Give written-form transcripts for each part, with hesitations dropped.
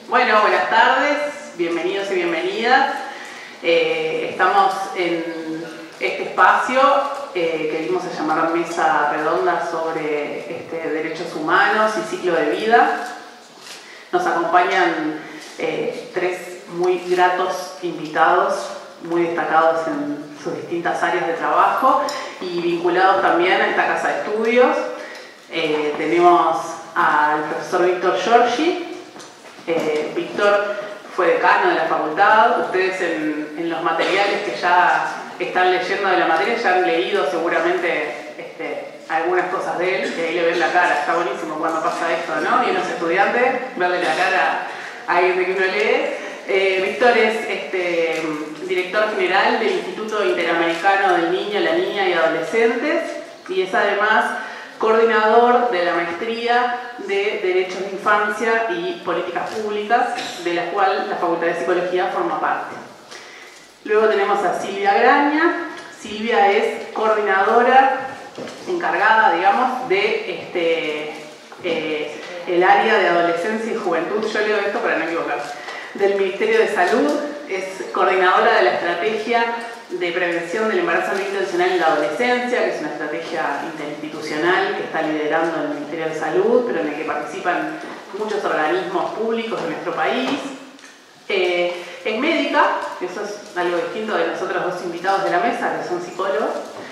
Bueno, buenas tardes, bienvenidos y bienvenidas. Estamos en este espacio que dimos a llamar Mesa Redonda sobre derechos humanos y ciclo de vida. Nos acompañan tres muy gratos invitados, muy destacados en sus distintas áreas de trabajo y vinculados también a esta casa de estudios. Tenemos al profesor Víctor Giorgi. Víctor fue decano de la facultad. Ustedes en los materiales que ya están leyendo de la materia ya han leído seguramente algunas cosas de él, que ahí le ven la cara. Está buenísimo cuando pasa esto, ¿no? Y unos estudiantes, verle la cara a alguien de que uno lee. Víctor es director general del Instituto Interamericano del Niño, la Niña y Adolescentes, y es además coordinador de la maestría de Derechos de Infancia y Políticas Públicas, de la cual la Facultad de Psicología forma parte. Luego tenemos a Silvia Graña. Silvia es coordinadora encargada, digamos, de el área de adolescencia y juventud. Yo leo esto para no equivocar. Del Ministerio de Salud, es coordinadora de la estrategia de prevención del embarazo no intencional en la adolescencia, que es una estrategia interinstitucional que está liderando el Ministerio de Salud, pero en el que participan muchos organismos públicos de nuestro país. Es médica, eso es algo distinto de nosotros dos invitados de la mesa, que son psicólogos,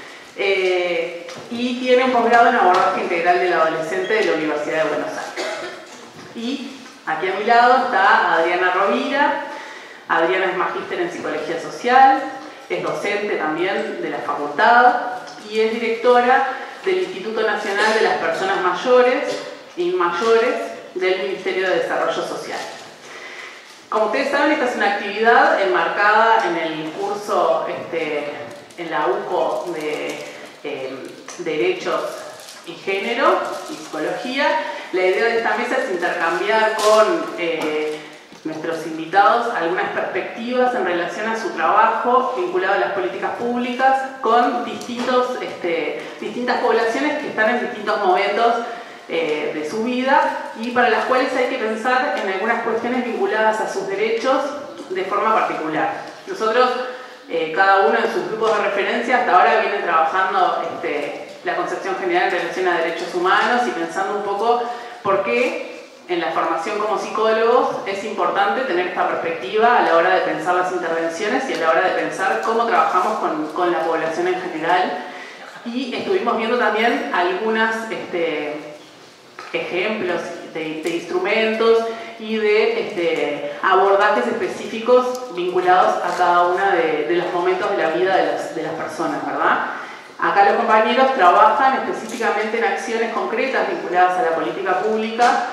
y tiene un posgrado en abordaje integral del adolescente de la Universidad de Buenos Aires. Y aquí a mi lado está Adriana Rovira. Adriana es magíster en Psicología Social, es docente también de la facultad y es directora del Instituto Nacional de las Personas Mayores y Mayores del Ministerio de Desarrollo Social. Como ustedes saben, esta es una actividad enmarcada en el curso en la UCO de Derechos y Género y Psicología. La idea de esta mesa es intercambiar con nuestros invitados algunas perspectivas en relación a su trabajo vinculado a las políticas públicas con distintas poblaciones que están en distintos momentos de su vida y para las cuales hay que pensar en algunas cuestiones vinculadas a sus derechos de forma particular. Nosotros, cada uno en sus grupos de referencia, hasta ahora viene trabajando la concepción general en relación a derechos humanos y pensando un poco por qué en la formación como psicólogos es importante tener esta perspectiva a la hora de pensar las intervenciones y a la hora de pensar cómo trabajamos con la población en general. Y estuvimos viendo también algunos ejemplos de instrumentos y de abordajes específicos vinculados a cada uno de los momentos de la vida de las personas, ¿verdad? Acá los compañeros trabajan específicamente en acciones concretas vinculadas a la política pública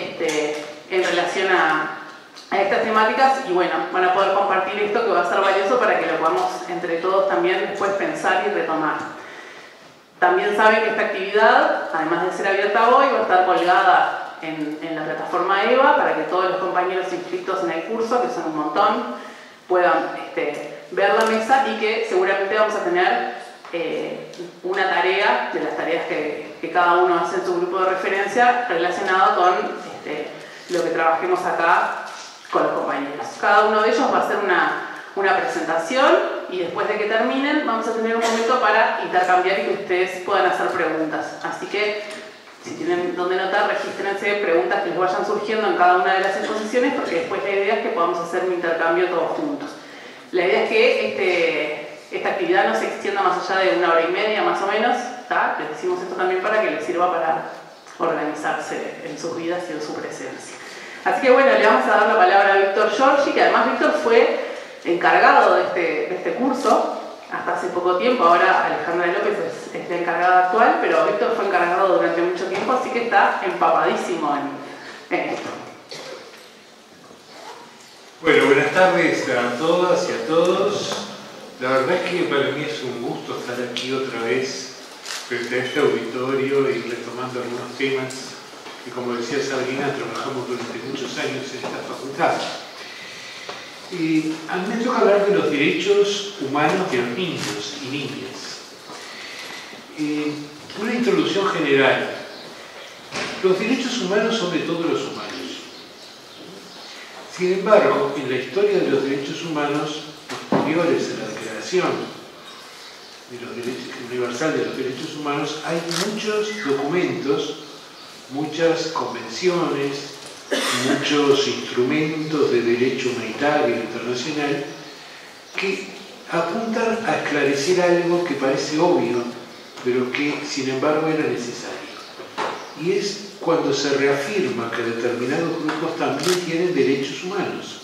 en relación a estas temáticas y bueno, van a poder compartir esto que va a ser valioso para que lo podamos entre todos también después pensar y retomar. También saben que esta actividad, además de ser abierta hoy, va a estar colgada en la plataforma EVA para que todos los compañeros inscritos en el curso, que son un montón, puedan ver la mesa y que seguramente vamos a tener una tarea de las tareas que cada uno hace en su grupo de referencia relacionado con lo que trabajemos acá con los compañeros. Cada uno de ellos va a hacer una presentación y después de que terminen vamos a tener un momento para intercambiar y que ustedes puedan hacer preguntas. Así que si tienen donde anotar, regístrense preguntas que les vayan surgiendo en cada una de las exposiciones porque después la idea es que podamos hacer un intercambio todos juntos. La idea es que esta actividad no se extienda más allá de 1 hora y media más o menos, ¿tá? Les decimos esto también para que les sirva para organizarse en sus vidas y en su presencia. Así que bueno, le vamos a dar la palabra a Víctor Giorgi, que además Víctor fue encargado de este curso hasta hace poco tiempo. Ahora Alejandra López es la encargada actual, pero Víctor fue encargado durante mucho tiempo, así que está empapadísimo en esto. Bueno, buenas tardes a todas y a todos. La verdad es que para mí es un gusto estar aquí otra vez frente a este auditorio y retomando algunos temas que, como decía Sabrina, trabajamos durante muchos años en esta facultad. A mí me toca hablar de los derechos humanos de los niños y niñas. Una introducción general. Los derechos humanos son de todos los humanos. Sin embargo, en la historia de los derechos humanos posteriores a la Declaración Universal de los Derechos Humanos, hay muchos documentos, muchas convenciones, muchos instrumentos de derecho humanitario internacional que apuntan a esclarecer algo que parece obvio, pero que sin embargo era necesario. Y es cuando se reafirma que determinados grupos también tienen derechos humanos.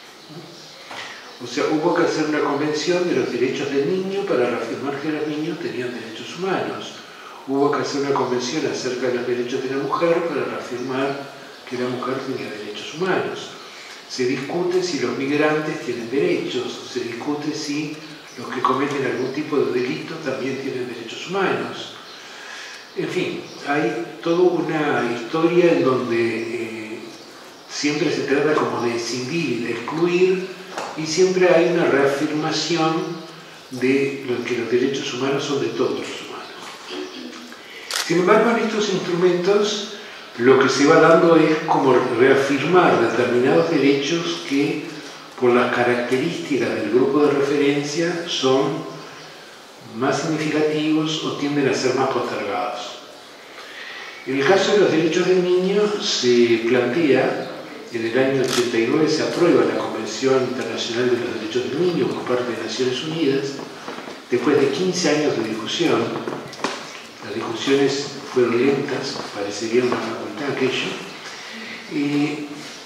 O sea, hubo que hacer una convención de los derechos del niño para reafirmar que los niños tenían derechos humanos. Hubo que hacer una convención acerca de los derechos de la mujer para reafirmar que la mujer tenía derechos humanos. Se discute si los migrantes tienen derechos, se discute si los que cometen algún tipo de delito también tienen derechos humanos. En fin, hay toda una historia en donde siempre se trata como de escindir y de excluir, y siempre hay una reafirmación de que los derechos humanos son de todos los humanos. Sin embargo, en estos instrumentos lo que se va dando es como reafirmar determinados derechos que, por las características del grupo de referencia, son más significativos o tienden a ser más postergados. En el caso de los derechos del niño se plantea, en el año 89 se aprueba la Convención Internacional de los Derechos del Niño por parte de Naciones Unidas, después de 15 años de discusión. Las discusiones fueron lentas, parecería una facultad aquello,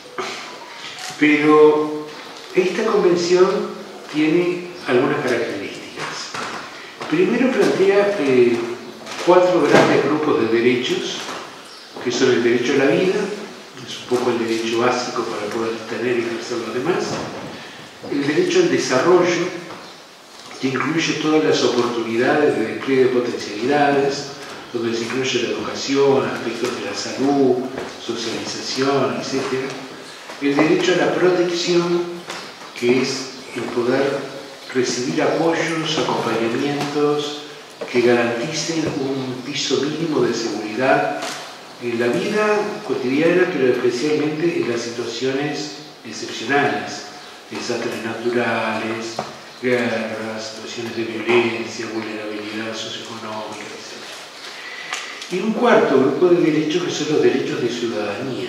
pero esta convención tiene algunas características. Primero plantea 4 grandes grupos de derechos, que son el derecho a la vida, es un poco el derecho básico para poder tener y ejercer los demás, el derecho al desarrollo, que incluye todas las oportunidades de despliegue de potencialidades, donde se incluye la educación, aspectos de la salud, socialización, etc. El derecho a la protección, que es el poder recibir apoyos, acompañamientos que garanticen un piso mínimo de seguridad en la vida cotidiana, pero especialmente en las situaciones excepcionales, desastres naturales, guerras, situaciones de violencia, vulnerabilidad socioeconómica, etc. Y un cuarto grupo de derechos que son los derechos de ciudadanía.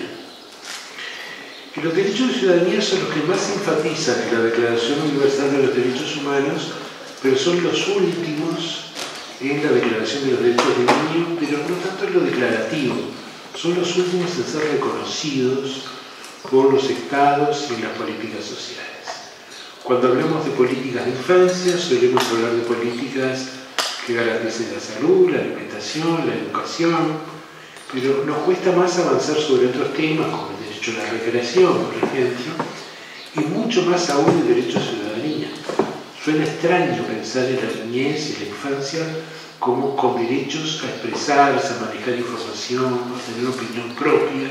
Y los derechos de ciudadanía son los que más se enfatizan en la Declaración Universal de los Derechos Humanos, pero son los últimos en la Declaración de los Derechos del Niño, pero no tanto en lo declarativo, son los últimos en ser reconocidos por los estados y en las políticas sociales. Cuando hablamos de políticas de infancia, solemos hablar de políticas que garanticen la salud, la alimentación, la educación, pero nos cuesta más avanzar sobre otros temas como el derecho a la recreación, por ejemplo, y mucho más aún el derecho a ciudadanía. Suena extraño pensar en la niñez y la infancia como con derechos a expresarse, a manejar información, a tener opinión propia,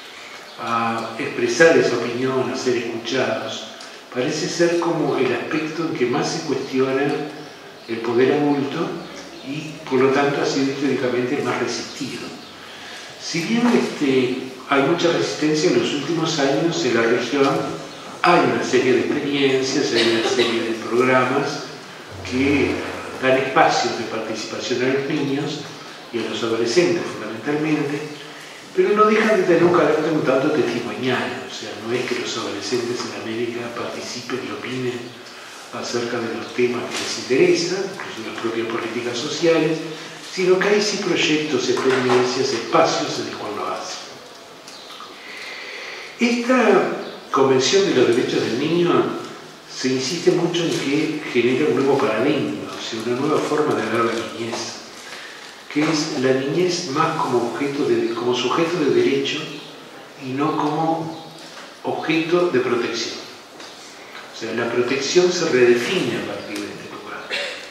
a expresar esa opinión, a ser escuchados. Parece ser como el aspecto en que más se cuestiona el poder adulto y por lo tanto ha sido históricamente el más resistido. Si bien hay mucha resistencia en los últimos años en la región, hay una serie de experiencias, hay una serie de programas que dan espacios de participación a los niños y a los adolescentes fundamentalmente, pero no dejan de tener un carácter un tanto testimonial. O sea, no es que los adolescentes en América participen y opinen acerca de los temas que les interesan, que son las propias políticas sociales, sino que hay sí proyectos, experiencias, espacios en los cuales lo hacen. Esta Convención de los Derechos del Niño se insiste mucho en que genera un nuevo paradigma, o sea, una nueva forma de ver la niñez, que es la niñez más como sujeto de derecho y no como objeto de protección. O sea, la protección se redefine a partir de este lugar.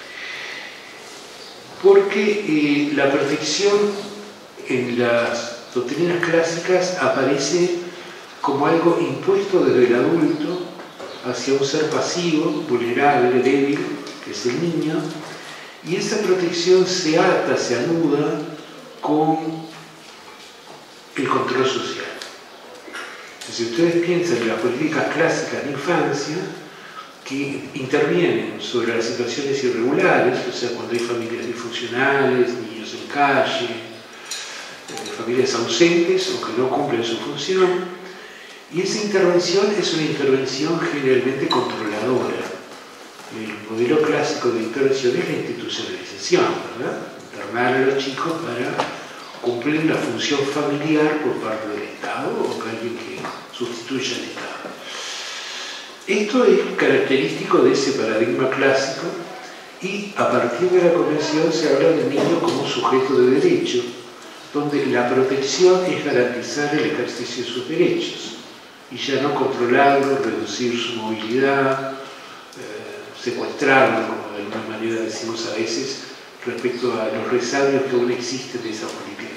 Porque la protección en las doctrinas clásicas aparece como algo impuesto desde el adulto hacia un ser pasivo, vulnerable, débil, que es el niño, y esa protección se ata, se anuda con el control social. Si ustedes piensan en las políticas clásicas de infancia, que intervienen sobre las situaciones irregulares, o sea, cuando hay familias disfuncionales, niños en calle, familias ausentes o que no cumplen su función, y esa intervención es una intervención generalmente controladora. El modelo clásico de intervención es la institucionalización, ¿verdad? Internar a los chicos para cumplir la función familiar por parte del Estado o que alguien que sustituya al Estado. Esto es característico de ese paradigma clásico y a partir de la Convención se habla del niño como sujeto de derecho, donde la protección es garantizar el ejercicio de sus derechos y ya no controlarlo, reducir su movilidad, secuestrarlo, como de alguna manera decimos a veces, respecto a los resabios que aún existen de esa política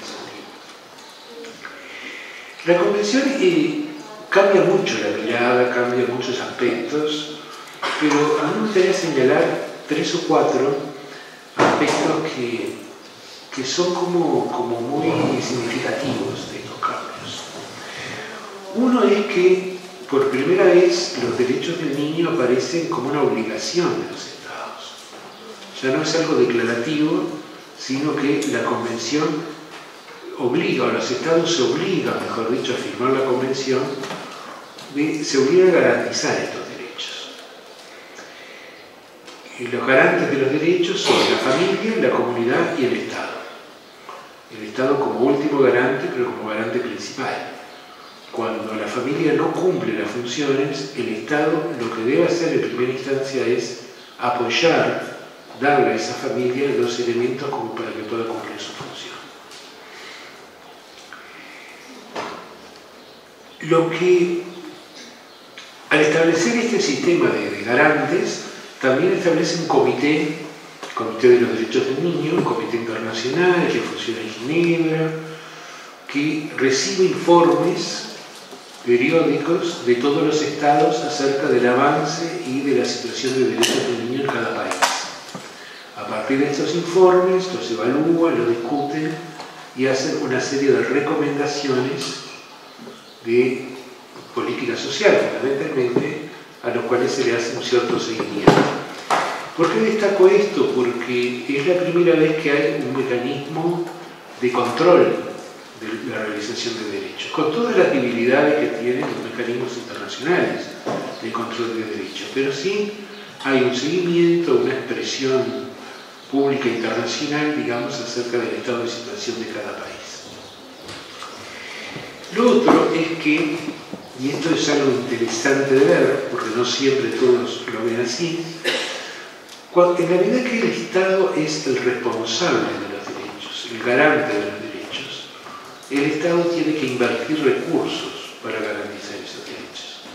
de la Convención cambia mucho la mirada, cambia muchos aspectos, pero a mí me gustaría señalar 3 o 4 aspectos que son como muy significativos de estos cambios. Uno es que por primera vez los derechos del niño aparecen como una obligación de los Estados. Ya no es algo declarativo, sino que la Convención obliga, o los Estados se obligan, mejor dicho, a firmar la Convención, se obliga a garantizar estos derechos. Y los garantes de los derechos son la familia, la comunidad y el Estado. El Estado como último garante, pero como garante principal. Cuando la familia no cumple las funciones, el Estado lo que debe hacer en primera instancia es apoyar, darle a esa familia los elementos como para que pueda cumplir su función. Lo que, al establecer este sistema de garantes, también establece un comité de los Derechos del Niño, un comité internacional que funciona en Ginebra, que recibe informes periódicos de todos los estados acerca del avance y de la situación de derechos del niño en cada país. A partir de estos informes, los evalúan, los discuten y hacen una serie de recomendaciones de política social, fundamentalmente, a los cuales se le hace un cierto seguimiento. ¿Por qué destaco esto? Porque es la primera vez que hay un mecanismo de control de la realización de derechos, con todas las debilidades que tienen los mecanismos internacionales de control de derechos, pero sí hay un seguimiento, una expresión pública internacional, digamos, acerca del estado de situación de cada país. Lo otro es que, y esto es algo interesante de ver, porque no siempre todos lo ven así, en la medida que el Estado es el responsable de los derechos, el garante de los derechos, el Estado tiene que invertir recursos para garantizar esos derechos.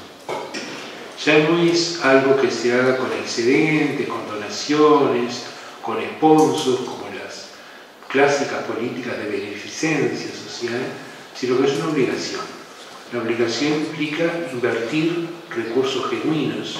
Ya no es algo que se haga con excedentes, con donaciones, con sponsors, como las clásicas políticas de beneficencia social, sino que es una obligación. La obligación implica invertir recursos genuinos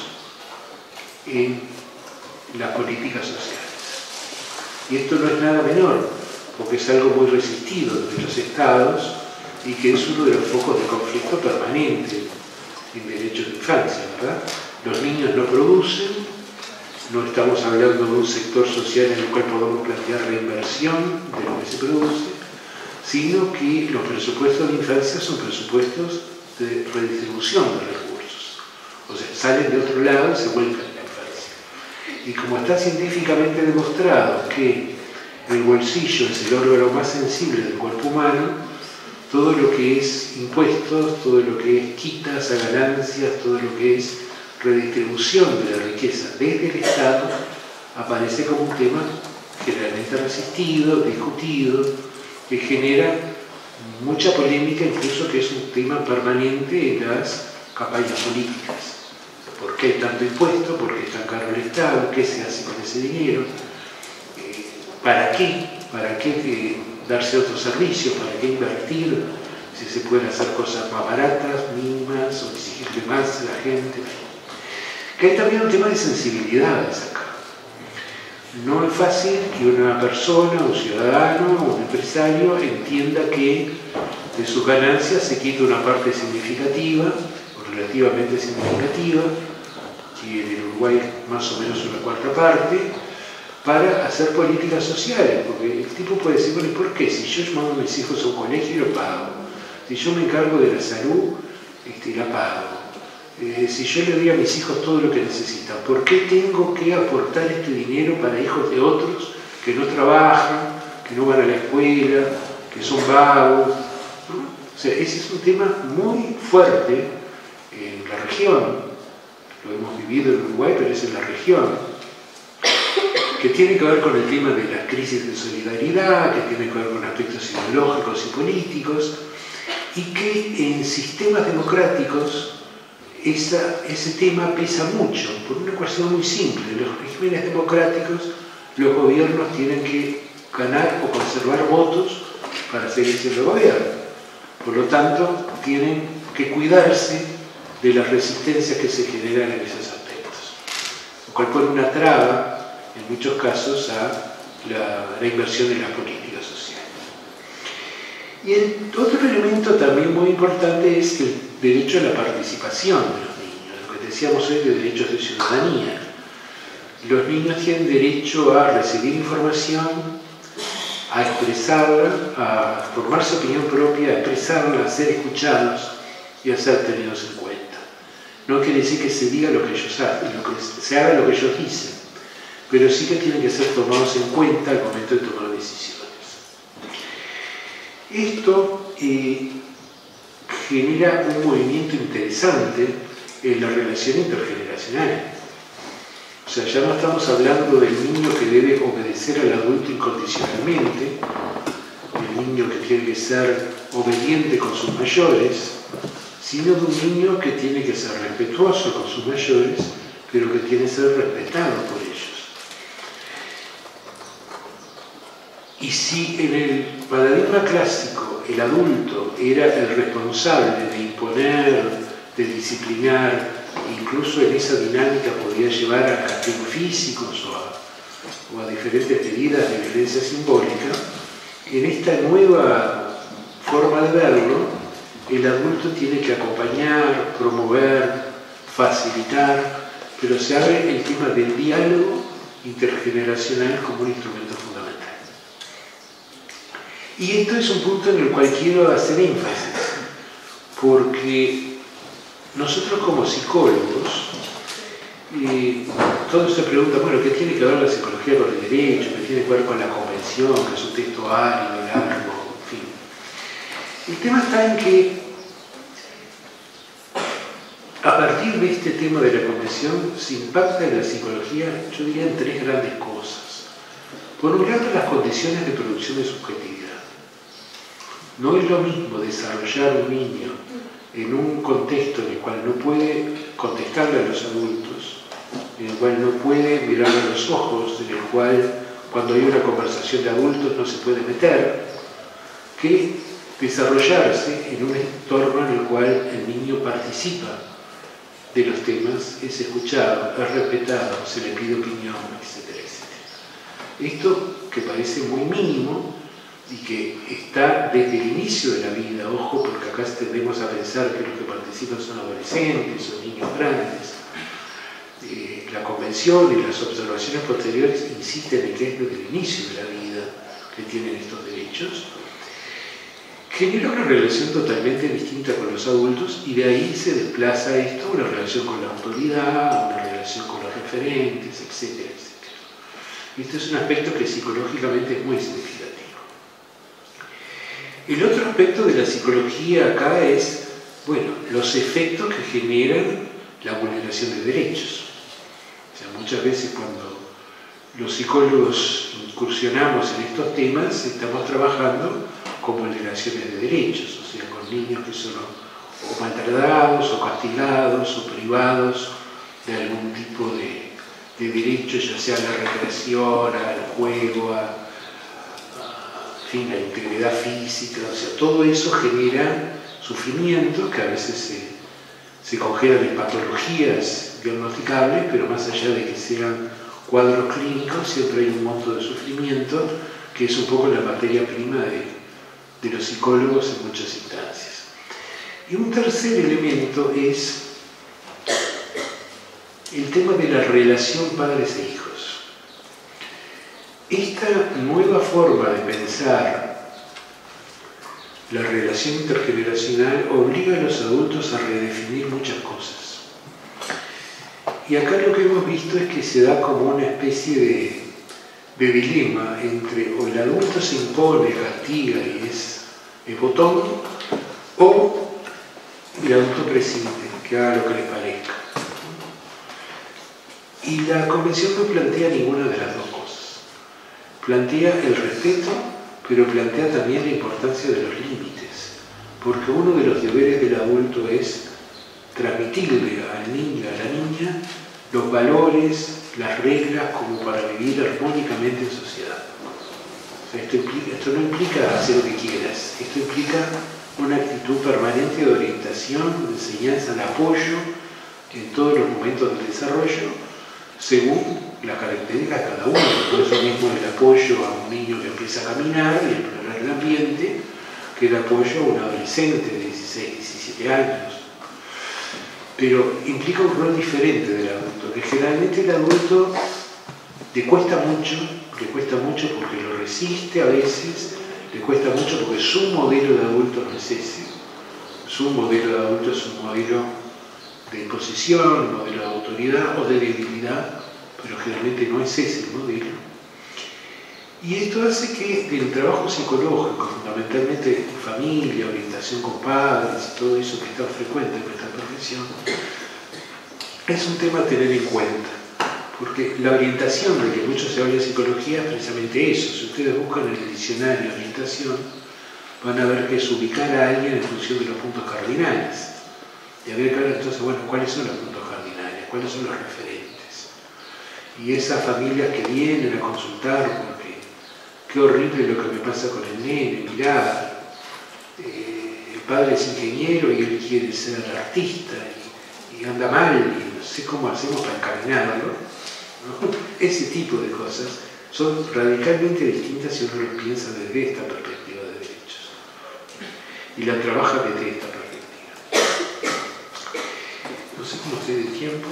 en las políticas sociales. Y esto no es nada menor, porque es algo muy resistido de los estados y que es uno de los focos de conflicto permanente en derechos de infancia, ¿verdad? Los niños no producen, no estamos hablando de un sector social en el cual podamos plantear reinversión de lo que se produce, sino que los presupuestos de infancia son presupuestos de redistribución de recursos. O sea, salen de otro lado y se vuelven a la infancia. Y como está científicamente demostrado que el bolsillo es el órgano más sensible del cuerpo humano, todo lo que es impuestos, todo lo que es quitas a ganancias, todo lo que es redistribución de la riqueza desde el Estado, aparece como un tema generalmente resistido, discutido, que genera mucha polémica, incluso que es un tema permanente en las campañas políticas. ¿Por qué hay tanto impuesto? ¿Por qué es tan caro el Estado? ¿Qué se hace con ese dinero? ¿Para qué? ¿Para qué darse otros servicios? ¿Para qué invertir? Si se pueden hacer cosas más baratas, mínimas, o exigirle más a la gente. Que hay también un tema de sensibilidades acá. No es fácil que una persona, un ciudadano, un empresario entienda que de sus ganancias se quita una parte significativa, o relativamente significativa, y en el Uruguay más o menos una cuarta parte, para hacer políticas sociales, porque el tipo puede decir, bueno, ¿y por qué? Si yo mando a mis hijos a un colegio, lo pago. Si yo me encargo de la salud, la pago. Si yo le doy a mis hijos todo lo que necesitan, ¿por qué tengo que aportar este dinero para hijos de otros que no trabajan, que no van a la escuela, que son vagos? ¿No? O sea, ese es un tema muy fuerte en la región. Lo hemos vivido en Uruguay, pero es en la región, que tiene que ver con el tema de la crisis de solidaridad, que tiene que ver con aspectos ideológicos y políticos, y que en sistemas democráticos ese tema pesa mucho, por una cuestión muy simple. En los regímenes democráticos, los gobiernos tienen que ganar o conservar votos para seguir siendo gobierno. Por lo tanto, tienen que cuidarse de las resistencias que se generan en esos aspectos, lo cual pone una traba en muchos casos a la inversión en las políticas sociales. Y el otro elemento también muy importante es el derecho a la participación de los niños, lo que decíamos hoy de derechos de ciudadanía. Los niños tienen derecho a recibir información, a expresarla, a formar su opinión propia, a expresarla, a ser escuchados y a ser tenidos en cuenta. No quiere decir que se diga lo que ellos hacen, que se haga lo que ellos dicen, pero sí que tienen que ser tomados en cuenta al momento de tomar decisiones. Esto genera un movimiento interesante en la relación intergeneracional. O sea, ya no estamos hablando del niño que debe obedecer al adulto incondicionalmente, el niño que tiene que ser obediente con sus mayores, sino de un niño que tiene que ser respetuoso con sus mayores, pero que tiene que ser respetado por ellos. Y si en el paradigma clásico el adulto era el responsable de imponer, de disciplinar, incluso en esa dinámica podía llevar a castigos físicos o a diferentes medidas de violencia simbólica, en esta nueva forma de verlo, el adulto tiene que acompañar, promover, facilitar, pero se abre el tema del diálogo intergeneracional como un instrumento fundamental. Y esto es un punto en el cual quiero hacer énfasis, porque nosotros como psicólogos, todos se preguntan, bueno, ¿qué tiene que ver la psicología con el derecho? ¿Qué tiene que ver con la convención? Que es un texto árido, largo, en fin. El tema está en que, a partir de este tema de la convención, se impacta en la psicología, yo diría, en tres grandes cosas. Por un lado, las condiciones de producción de subjetividad. No es lo mismo desarrollar un niño en un contexto en el cual no puede contestarle a los adultos, en el cual no puede mirar a los ojos, en el cual cuando hay una conversación de adultos no se puede meter, que desarrollarse en un entorno en el cual el niño participa de los temas, es escuchado, es respetado, se le pide opinión, etcétera, etcétera. Esto que parece muy mínimo y que está desde el inicio de la vida, ojo, porque acá tendemos a pensar que los que participan son adolescentes, son niños grandes. La convención y las observaciones posteriores insisten en que es desde el inicio de la vida que tienen estos derechos. Genera una relación totalmente distinta con los adultos y de ahí se desplaza esto a una relación con la autoridad, una relación con los referentes, etcétera, etcétera. Este es un aspecto que psicológicamente es muy significativo. El otro aspecto de la psicología acá es, bueno, los efectos que generan la vulneración de derechos. O sea, muchas veces cuando los psicólogos incursionamos en estos temas, estamos trabajando con vulneraciones de derechos, o sea, con niños que son o maltratados, o castigados, o privados de algún tipo de derecho, ya sea a la recreación, al juego, a la integridad física, o sea, todo eso genera sufrimiento que a veces se congelan en patologías diagnosticables, pero más allá de que sean cuadros clínicos, siempre hay un monto de sufrimiento que es un poco la materia prima de los psicólogos en muchas instancias. Y un tercer elemento es el tema de la relación padres e hijos. Esta nueva forma de pensar la relación intergeneracional obliga a los adultos a redefinir muchas cosas. Y acá lo que hemos visto es que se da como una especie de dilema entre o el adulto se impone, castiga y es botón, o el adulto preside, que haga lo que le parezca. Y la Convención no plantea ninguna de las dos cosas. Plantea el respeto, pero plantea también la importancia de los límites, porque uno de los deberes del adulto es transmitirle al niño, a la niña, los valores, las reglas como para vivir armónicamente en sociedad. O sea, esto no implica hacer lo que quieras, esto implica una actitud permanente de orientación, de enseñanza, de apoyo en todos los momentos del desarrollo, según las características de cada uno. Por eso mismo el apoyo a un niño que empieza a caminar y explorar el ambiente, que el apoyo a un adolescente de 16, 17 años. Pero implica un rol diferente del adulto, que generalmente el adulto le cuesta mucho porque lo resiste a veces, le cuesta mucho porque su modelo de adulto no es ese. Su modelo de adulto es un modelo de imposición, un modelo de autoridad o de debilidad, pero generalmente no es ese el modelo. Y esto hace que el trabajo psicológico, fundamentalmente familia, orientación con padres y todo eso que es tan frecuente en esta profesión, es un tema a tener en cuenta, porque la orientación de que mucho se habla de psicología es precisamente eso. Si ustedes buscan en el diccionario de orientación, van a ver que es ubicar a alguien en función de los puntos cardinales. Y a ver, claro, entonces, bueno, ¿cuáles son los puntos cardinales? ¿Cuáles son los referentes? Y esas familias que vienen a consultar porque qué horrible lo que me pasa con el nene, mirá, el padre es ingeniero y él quiere ser artista y anda mal y no sé cómo hacemos para encaminarlo, ¿no? Ese tipo de cosas son radicalmente distintas si uno lo piensa desde esta perspectiva de derechos y la trabaja desde esta perspectiva. No sé cómo estoy de tiempo,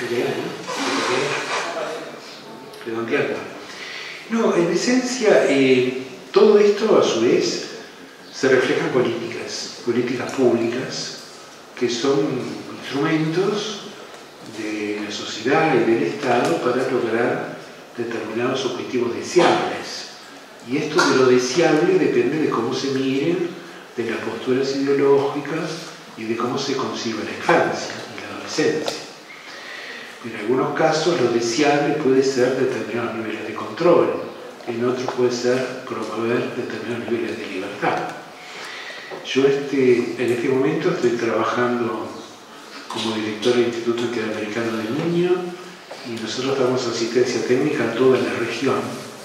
redondeando. No, en esencia, todo esto a su vez se refleja en políticas públicas, que son instrumentos de la sociedad y del Estado para lograr determinados objetivos deseables. Y esto de lo deseable depende de cómo se miren, de las posturas ideológicas y de cómo se concibe la infancia y la adolescencia. En algunos casos lo deseable puede ser determinados niveles de control, en otros puede ser promover determinados niveles de libertad. Yo en este momento estoy trabajando como director del Instituto Interamericano del Niño y nosotros damos asistencia técnica a toda la región.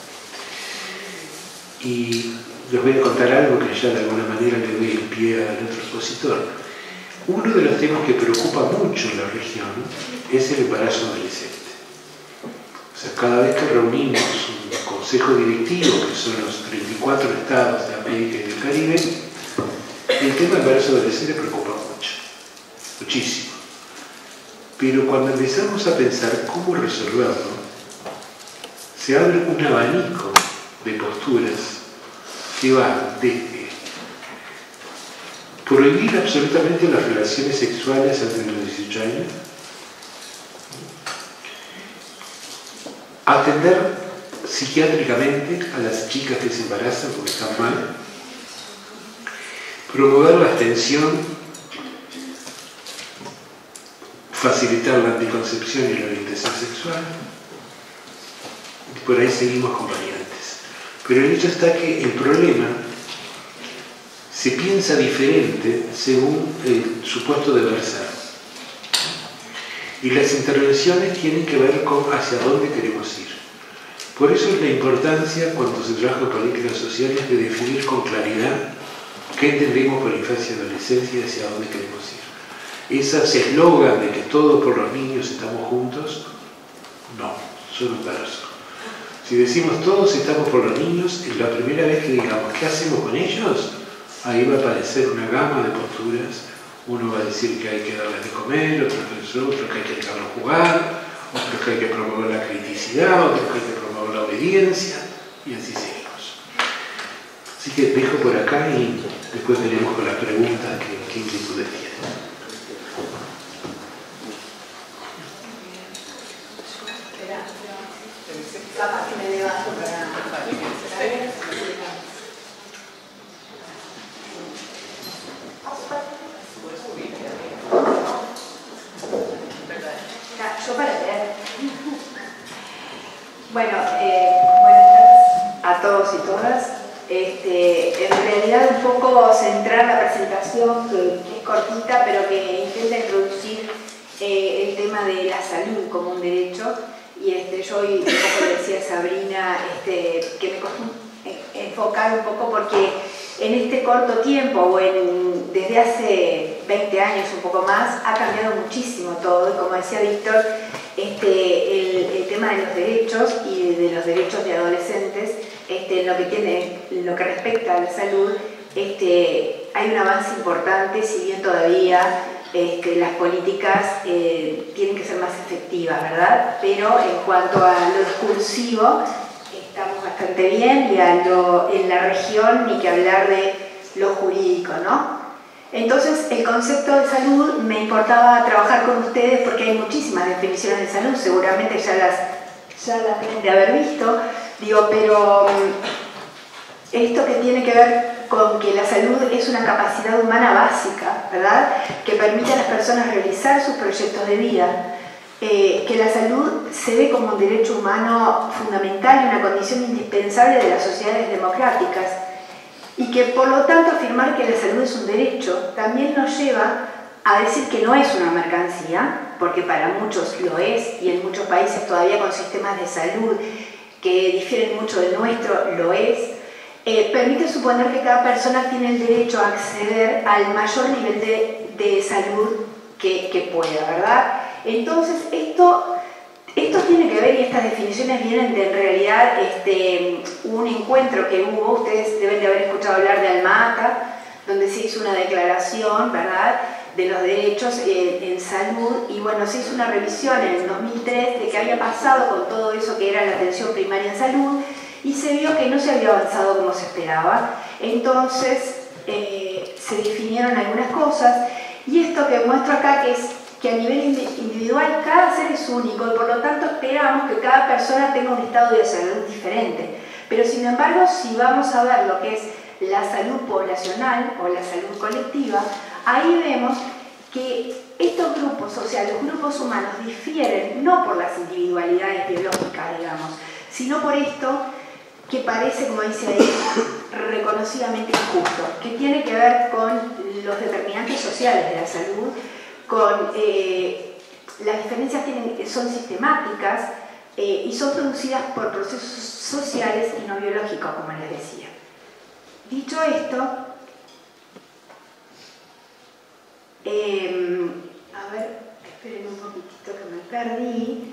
Y les voy a contar algo que ya de alguna manera le doy el pie al otro expositor. Uno de los temas que preocupa mucho en la región es el embarazo adolescente. O sea, cada vez que reunimos un consejo directivo, que son los 34 estados de América y del Caribe, el tema del embarazo adolescente preocupa mucho, muchísimo. Pero cuando empezamos a pensar cómo resolverlo, se abre un abanico de posturas que van desde prohibir absolutamente las relaciones sexuales antes de los 18 años, atender psiquiátricamente a las chicas que se embarazan porque están mal, promover la abstención, facilitar la anticoncepción y la orientación sexual, y por ahí seguimos con variantes. Pero el hecho está que el problema se piensa diferente según el supuesto deber ser. Y las intervenciones tienen que ver con hacia dónde queremos ir. Por eso es la importancia, cuando se trabaja en políticas sociales, de definir con claridad qué entendemos por infancia y adolescencia y hacia dónde queremos ir. Ese eslogan de que todos por los niños estamos juntos, no, son un verso. Si decimos todos estamos por los niños, es la primera vez que digamos, ¿qué hacemos con ellos? ahí va a aparecer una gama de posturas. Uno va a decir que hay que darles de comer, otro que hay que dejarlos jugar, otro que hay que promover la criticidad, otro que hay que promover la obediencia, y así seguimos. Así que dejo por acá y después veremos con las preguntas qué inquietudes tienen. Capaz que me levanto para... Yo para leer. Bueno, buenas tardes a todos y todas. En realidad un poco centrar la presentación, que es cortita, pero que intenta introducir el tema de la salud como un derecho. Y yo hoy un poco le decía a Sabrina que me costó enfocar un poco porque en este corto tiempo, o desde hace 20 años, un poco más, ha cambiado muchísimo todo. Y como decía Víctor, el tema de los derechos y de los derechos de adolescentes, en lo que respecta a la salud, hay un avance importante, si bien todavía las políticas tienen que ser más efectivas, ¿verdad? Pero en cuanto a lo discursivo, estamos bastante bien, y en la región ni que hablar de lo jurídico, ¿no? Entonces, el concepto de salud me importaba trabajar con ustedes porque hay muchísimas definiciones de salud, seguramente ya las deben de haber visto, pero esto que tiene que ver con que la salud es una capacidad humana básica, ¿verdad?, que permite a las personas realizar sus proyectos de vida, que la salud se ve como un derecho humano fundamental y una condición indispensable de las sociedades democráticas, y que por lo tanto afirmar que la salud es un derecho también nos lleva a decir que no es una mercancía, porque para muchos lo es, y en muchos países todavía con sistemas de salud que difieren mucho del nuestro lo es. Permite suponer que cada persona tiene el derecho a acceder al mayor nivel de salud que pueda, ¿verdad? Entonces, esto tiene que ver, y estas definiciones vienen de, en realidad, un encuentro que hubo, ustedes deben de haber escuchado hablar de Alma Ata, donde se hizo una declaración, ¿verdad?, de los derechos en salud, y bueno, se hizo una revisión en el 2003 de qué había pasado con todo eso que era la atención primaria en salud, y se vio que no se había avanzado como se esperaba. Entonces se definieron algunas cosas, y esto que muestro acá, que es que a nivel individual cada ser es único, y por lo tanto esperamos que cada persona tenga un estado de salud diferente. Pero sin embargo, si vamos a ver lo que es la salud poblacional o la salud colectiva, ahí vemos que estos grupos, o sea, los grupos humanos difieren no por las individualidades biológicas, digamos, sino por esto que parece, como dice ahí, reconocidamente injusto, que tiene que ver con los determinantes sociales de la salud, con las diferencias son sistemáticas y son producidas por procesos sociales y no biológicos, como les decía. Dicho esto, a ver, esperen un poquitito que me perdí.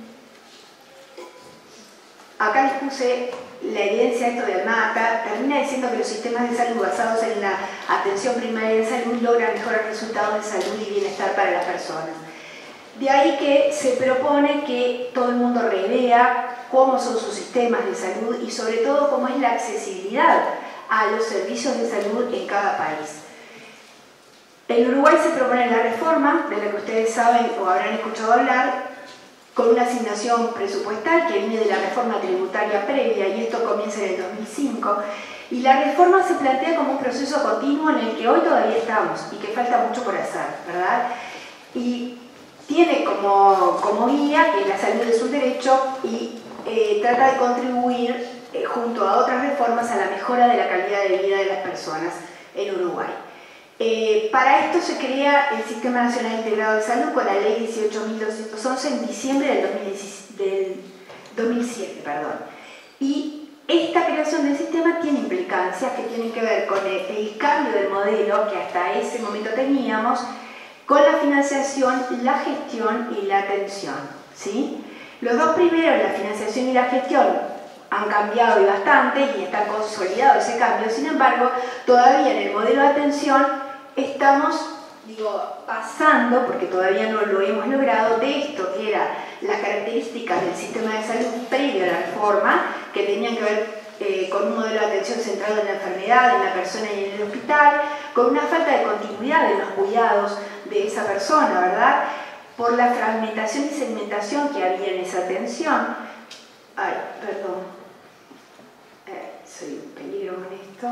Acá les puse la evidencia de esto de Alma Ata. Termina diciendo que los sistemas de salud basados en la atención primaria de salud logran mejores resultados de salud y bienestar para las personas. De ahí que se propone que todo el mundo revea cómo son sus sistemas de salud y sobre todo cómo es la accesibilidad a los servicios de salud en cada país. En Uruguay se propone la reforma, de la que ustedes saben o habrán escuchado hablar, con una asignación presupuestal que viene de la reforma tributaria previa, y esto comienza en el 2005, y la reforma se plantea como un proceso continuo en el que hoy todavía estamos y que falta mucho por hacer, ¿verdad? Y tiene como guía que la salud es un derecho y trata de contribuir junto a otras reformas a la mejora de la calidad de vida de las personas en Uruguay. Para esto se crea el Sistema Nacional Integrado de Salud con la Ley 18.211 en diciembre del 2007. Y esta creación del sistema tiene implicancias que tienen que ver con el cambio del modelo que hasta ese momento teníamos, con la financiación, la gestión y la atención, ¿sí? Los dos primeros, la financiación y la gestión, han cambiado y bastante y está consolidado ese cambio. Sin embargo, todavía en el modelo de atención estamos, pasando, porque todavía no lo hemos logrado, de esto que eran las características del sistema de salud previo a la reforma, que tenían que ver con un modelo de atención centrado en la enfermedad, en la persona y en el hospital, con una falta de continuidad en los cuidados de esa persona, ¿verdad? Por la fragmentación y segmentación que había en esa atención. Ay, perdón. Soy un peligro con esto.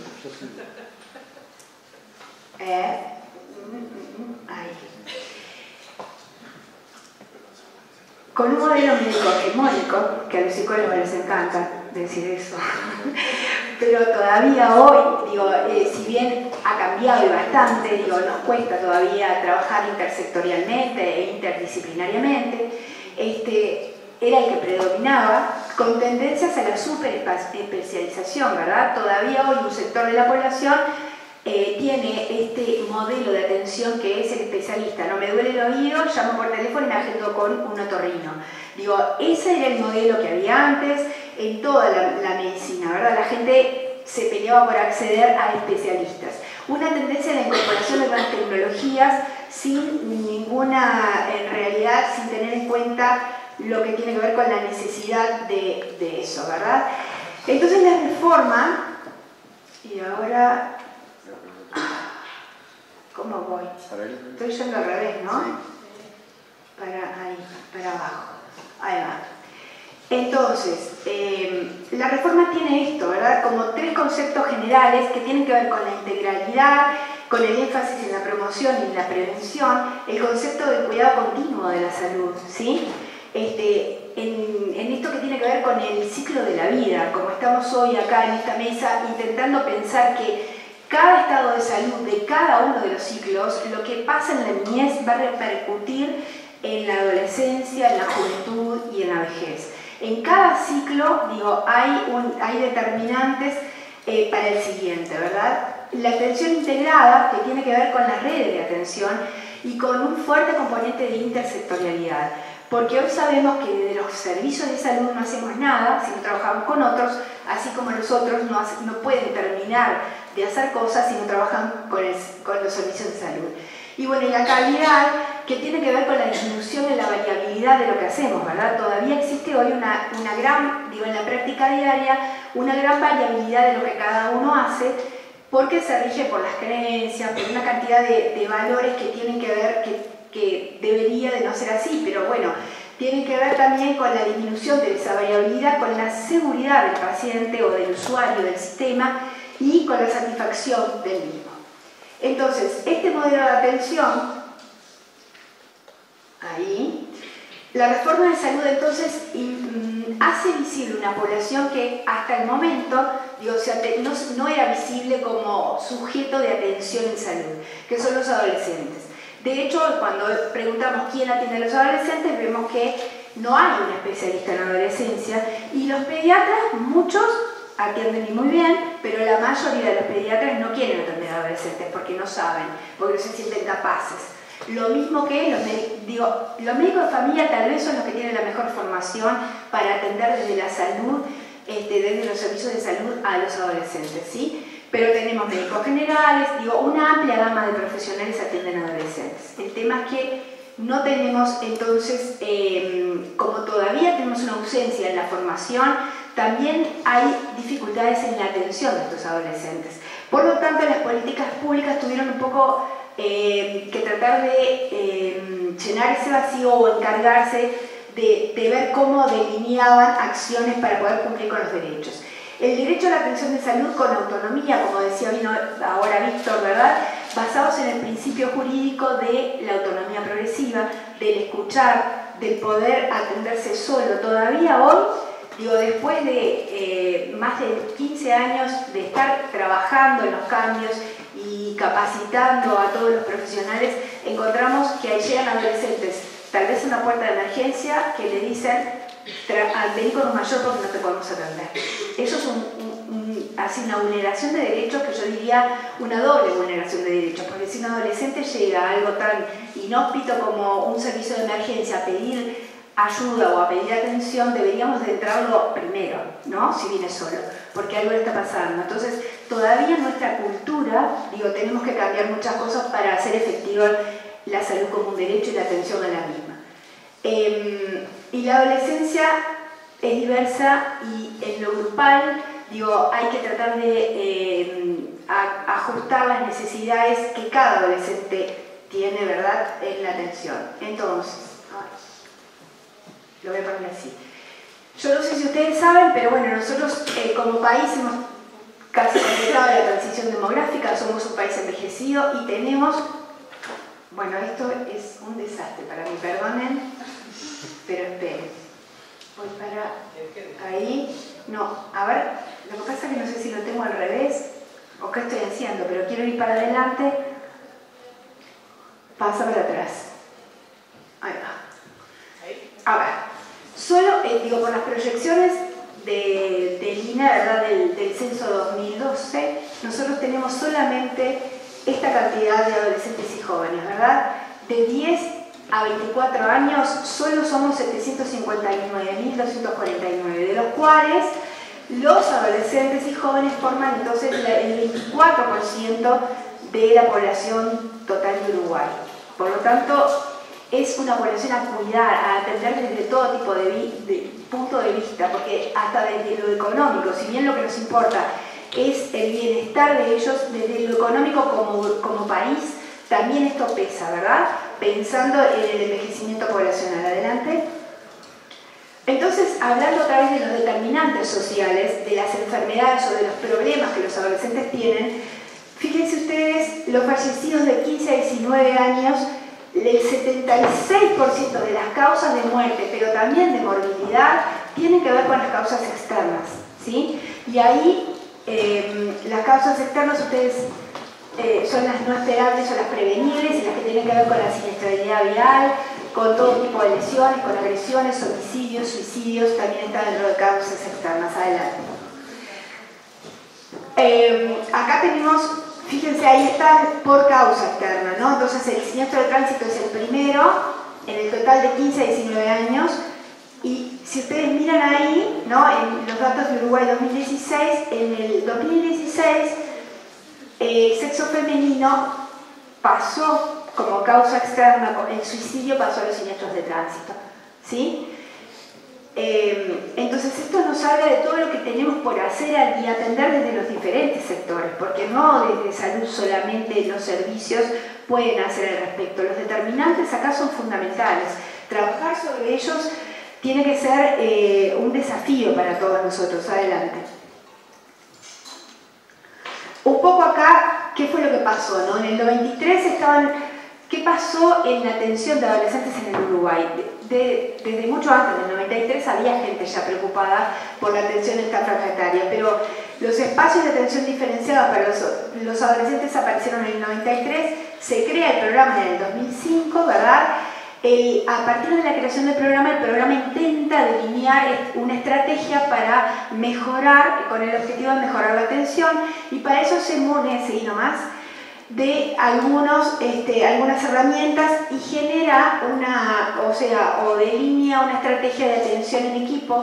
Con un modelo médico hegemónico, que a los psicólogos les encanta decir eso, pero todavía hoy, si bien ha cambiado y bastante, nos cuesta todavía trabajar intersectorialmente e interdisciplinariamente, era el que predominaba, con tendencias a la superespecialización, ¿verdad? Todavía hoy un sector de la población tiene este modelo de atención que es el especialista. No me duele el oído, llamo por teléfono y me agendo con un otorrino. Ese era el modelo que había antes en toda la medicina, ¿verdad? La gente se peleaba por acceder a especialistas. Una tendencia a la incorporación de nuevas tecnologías sin ninguna, en realidad, sin tener en cuenta lo que tiene que ver con la necesidad de eso, ¿verdad? Entonces la reforma, y ahora... ¿Cómo voy? Estoy yendo al revés, ¿no? Sí. Para abajo. Ahí va. Entonces, la reforma tiene esto, ¿verdad? Como tres conceptos generales que tienen que ver con la integralidad, con el énfasis en la promoción y en la prevención, el concepto del cuidado continuo de la salud, ¿sí? En esto que tiene que ver con el ciclo de la vida, como estamos hoy acá en esta mesa intentando pensar que cada estado de salud de cada uno de los ciclos, lo que pasa en la niñez va a repercutir en la adolescencia, en la juventud y en la vejez. En cada ciclo, hay determinantes para el siguiente, ¿verdad? La atención integrada, que tiene que ver con las redes de atención y con un fuerte componente de intersectorialidad. Porque hoy sabemos que desde los servicios de salud no hacemos nada si no trabajamos con otros, así como los otros no pueden terminar de hacer cosas si no trabajan con los servicios de salud. Y bueno, y la calidad, que tiene que ver con la disminución de la variabilidad de lo que hacemos, ¿verdad? Todavía existe hoy una gran, en la práctica diaria, una gran variabilidad de lo que cada uno hace, porque se rige por las creencias, por una cantidad de valores que tienen que ver, que debería de no ser así, pero bueno, tienen que ver también con la disminución de esa variabilidad, con la seguridad del paciente o del usuario del sistema y con la satisfacción del mismo. Entonces, este modelo de atención, la reforma de salud entonces hace visible una población que hasta el momento no era visible como sujeto de atención en salud, que son los adolescentes. De hecho, cuando preguntamos quién atiende a los adolescentes, vemos que no hay un especialista en adolescencia y los pediatras, muchos atienden y muy bien, pero la mayoría de los pediatras no quieren atender a adolescentes porque no saben, porque no se sienten capaces. Lo mismo que los médicos de familia tal vez son los que tienen la mejor formación para atender desde la salud, desde los servicios de salud a los adolescentes, ¿sí? Pero tenemos médicos generales, una amplia gama de profesionales atienden a adolescentes. El tema es que no tenemos entonces, como todavía tenemos una ausencia en la formación, también hay dificultades en la atención de estos adolescentes. Por lo tanto, las políticas públicas tuvieron un poco que tratar de llenar ese vacío o encargarse de ver cómo delineaban acciones para poder cumplir con los derechos. El derecho a la atención de salud con autonomía, como decía ahora Víctor, ¿verdad? Basados en el principio jurídico de la autonomía progresiva, del escuchar, del poder atenderse solo. Todavía hoy, después de más de 15 años de estar trabajando en los cambios y capacitando a todos los profesionales, encontramos que llegan adolescentes, tal vez a una puerta de emergencia, que le dicen: vení con un mayor porque no te podemos atender. Eso es una vulneración de derechos, que yo diría una doble vulneración de derechos, porque si un adolescente llega a algo tan inhóspito como un servicio de emergencia a pedir ayuda o a pedir atención, deberíamos de entrarlo primero, ¿no? Si viene solo, porque algo le está pasando. Entonces, todavía en nuestra cultura, tenemos que cambiar muchas cosas para hacer efectiva la salud como un derecho y la atención a la misma. Y la adolescencia es diversa y en lo grupal, hay que tratar de ajustar las necesidades que cada adolescente tiene, ¿verdad?, en la atención. Entonces, lo voy a poner así. Yo no sé si ustedes saben, pero bueno, nosotros como país hemos casi completado la transición demográfica, somos un país envejecido y tenemos, bueno, esto es un desastre para mí, perdonen, pero esperen. Voy para ahí. No, a ver, lo que pasa es que no sé si lo tengo al revés o qué estoy haciendo, pero quiero ir para adelante. Pasa para atrás. Ahí va. A ver, solo, por las proyecciones del INE, ¿verdad?, del censo 2012, nosotros tenemos solamente esta cantidad de adolescentes y jóvenes, ¿verdad? De 10 a 24 años solo somos 759.249, de los cuales los adolescentes y jóvenes forman entonces el 24% de la población total de Uruguay. Por lo tanto, es una población a cuidar, a atender desde todo tipo de punto de vista, porque hasta desde lo económico, si bien lo que nos importa es el bienestar de ellos, desde lo económico como país, también esto pesa, ¿verdad? Pensando en el envejecimiento poblacional. Adelante. Entonces, hablando otra vez de los determinantes sociales, de las enfermedades o de los problemas que los adolescentes tienen, fíjense ustedes, los fallecidos de 15 a 19 años, el 76% de las causas de muerte, pero también de morbilidad, tienen que ver con las causas externas, ¿sí? Y ahí, las causas externas, ustedes son las no esperables o las prevenibles, y las que tienen que ver con la siniestralidad vial, con todo tipo de lesiones, con agresiones, homicidios, suicidios, también están dentro de causas externas. Adelante. Acá tenemos, fíjense, ahí está por causa externa, ¿no? Entonces el siniestro de tránsito es el primero, en el total de 15 a 19 años, y si ustedes miran ahí, ¿no?, en los datos de Uruguay 2016, en el 2016 el sexo femenino pasó como causa externa, el suicidio pasó a los siniestros de tránsito, ¿sí? Entonces esto nos habla de todo lo que tenemos por hacer y atender desde los diferentes sectores, porque no desde salud solamente los servicios pueden hacer al respecto. Los determinantes acá son fundamentales. Trabajar sobre ellos tiene que ser un desafío para todos nosotros. Adelante. Un poco acá, ¿qué fue lo que pasó, no? En el 93 ¿qué pasó en la atención de adolescentes en el Uruguay? Desde mucho antes del 93 había gente ya preocupada por la atención en esta franja etaria, pero los espacios de atención diferenciada para los adolescentes aparecieron en el 93, se crea el programa en el 2005, ¿verdad? A partir de la creación del programa, el programa intenta delinear una estrategia para mejorar, con el objetivo de mejorar la atención, y para eso se une, seguí nomás, de algunas herramientas y genera o delinea una estrategia de atención en equipo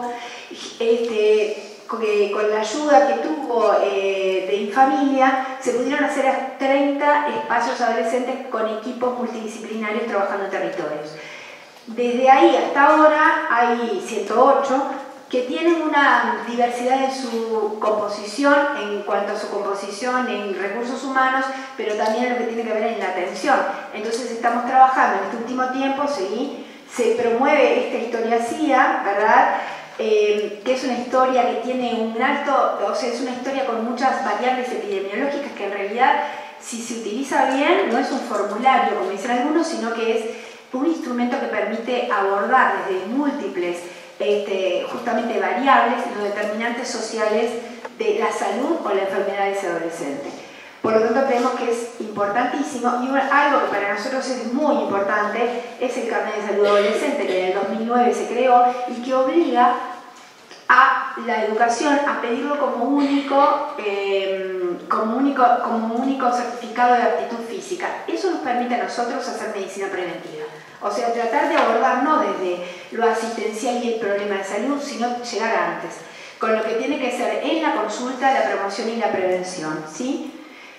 con la ayuda que tuvo de Infamilia. Se pudieron hacer 30 espacios adolescentes con equipos multidisciplinarios trabajando en territorios. Desde ahí hasta ahora hay 108 que tienen una diversidad en su composición, en cuanto a su composición en recursos humanos, pero también en lo que tiene que ver en la atención. Entonces estamos trabajando en este último tiempo, ¿sí? Se promueve esta historiacía, ¿verdad? Que es una historia que tiene un alto, es una historia con muchas variables epidemiológicas que en realidad, si se utiliza bien, no es un formulario, como dicen algunos, sino que es un instrumento que permite abordar desde múltiples justamente variables los determinantes sociales de la salud o la enfermedad de ese adolescente. Por lo tanto, creemos que es importantísimo, y algo que para nosotros es muy importante es el carnet de salud adolescente, que en el 2009 se creó y que obliga a la educación a pedirlo como único como único certificado de aptitud física. Eso nos permite a nosotros hacer medicina preventiva. O sea, tratar de abordar no desde lo asistencial y el problema de salud, sino llegar antes, con lo que tiene que ser en la consulta, la promoción y la prevención, ¿sí?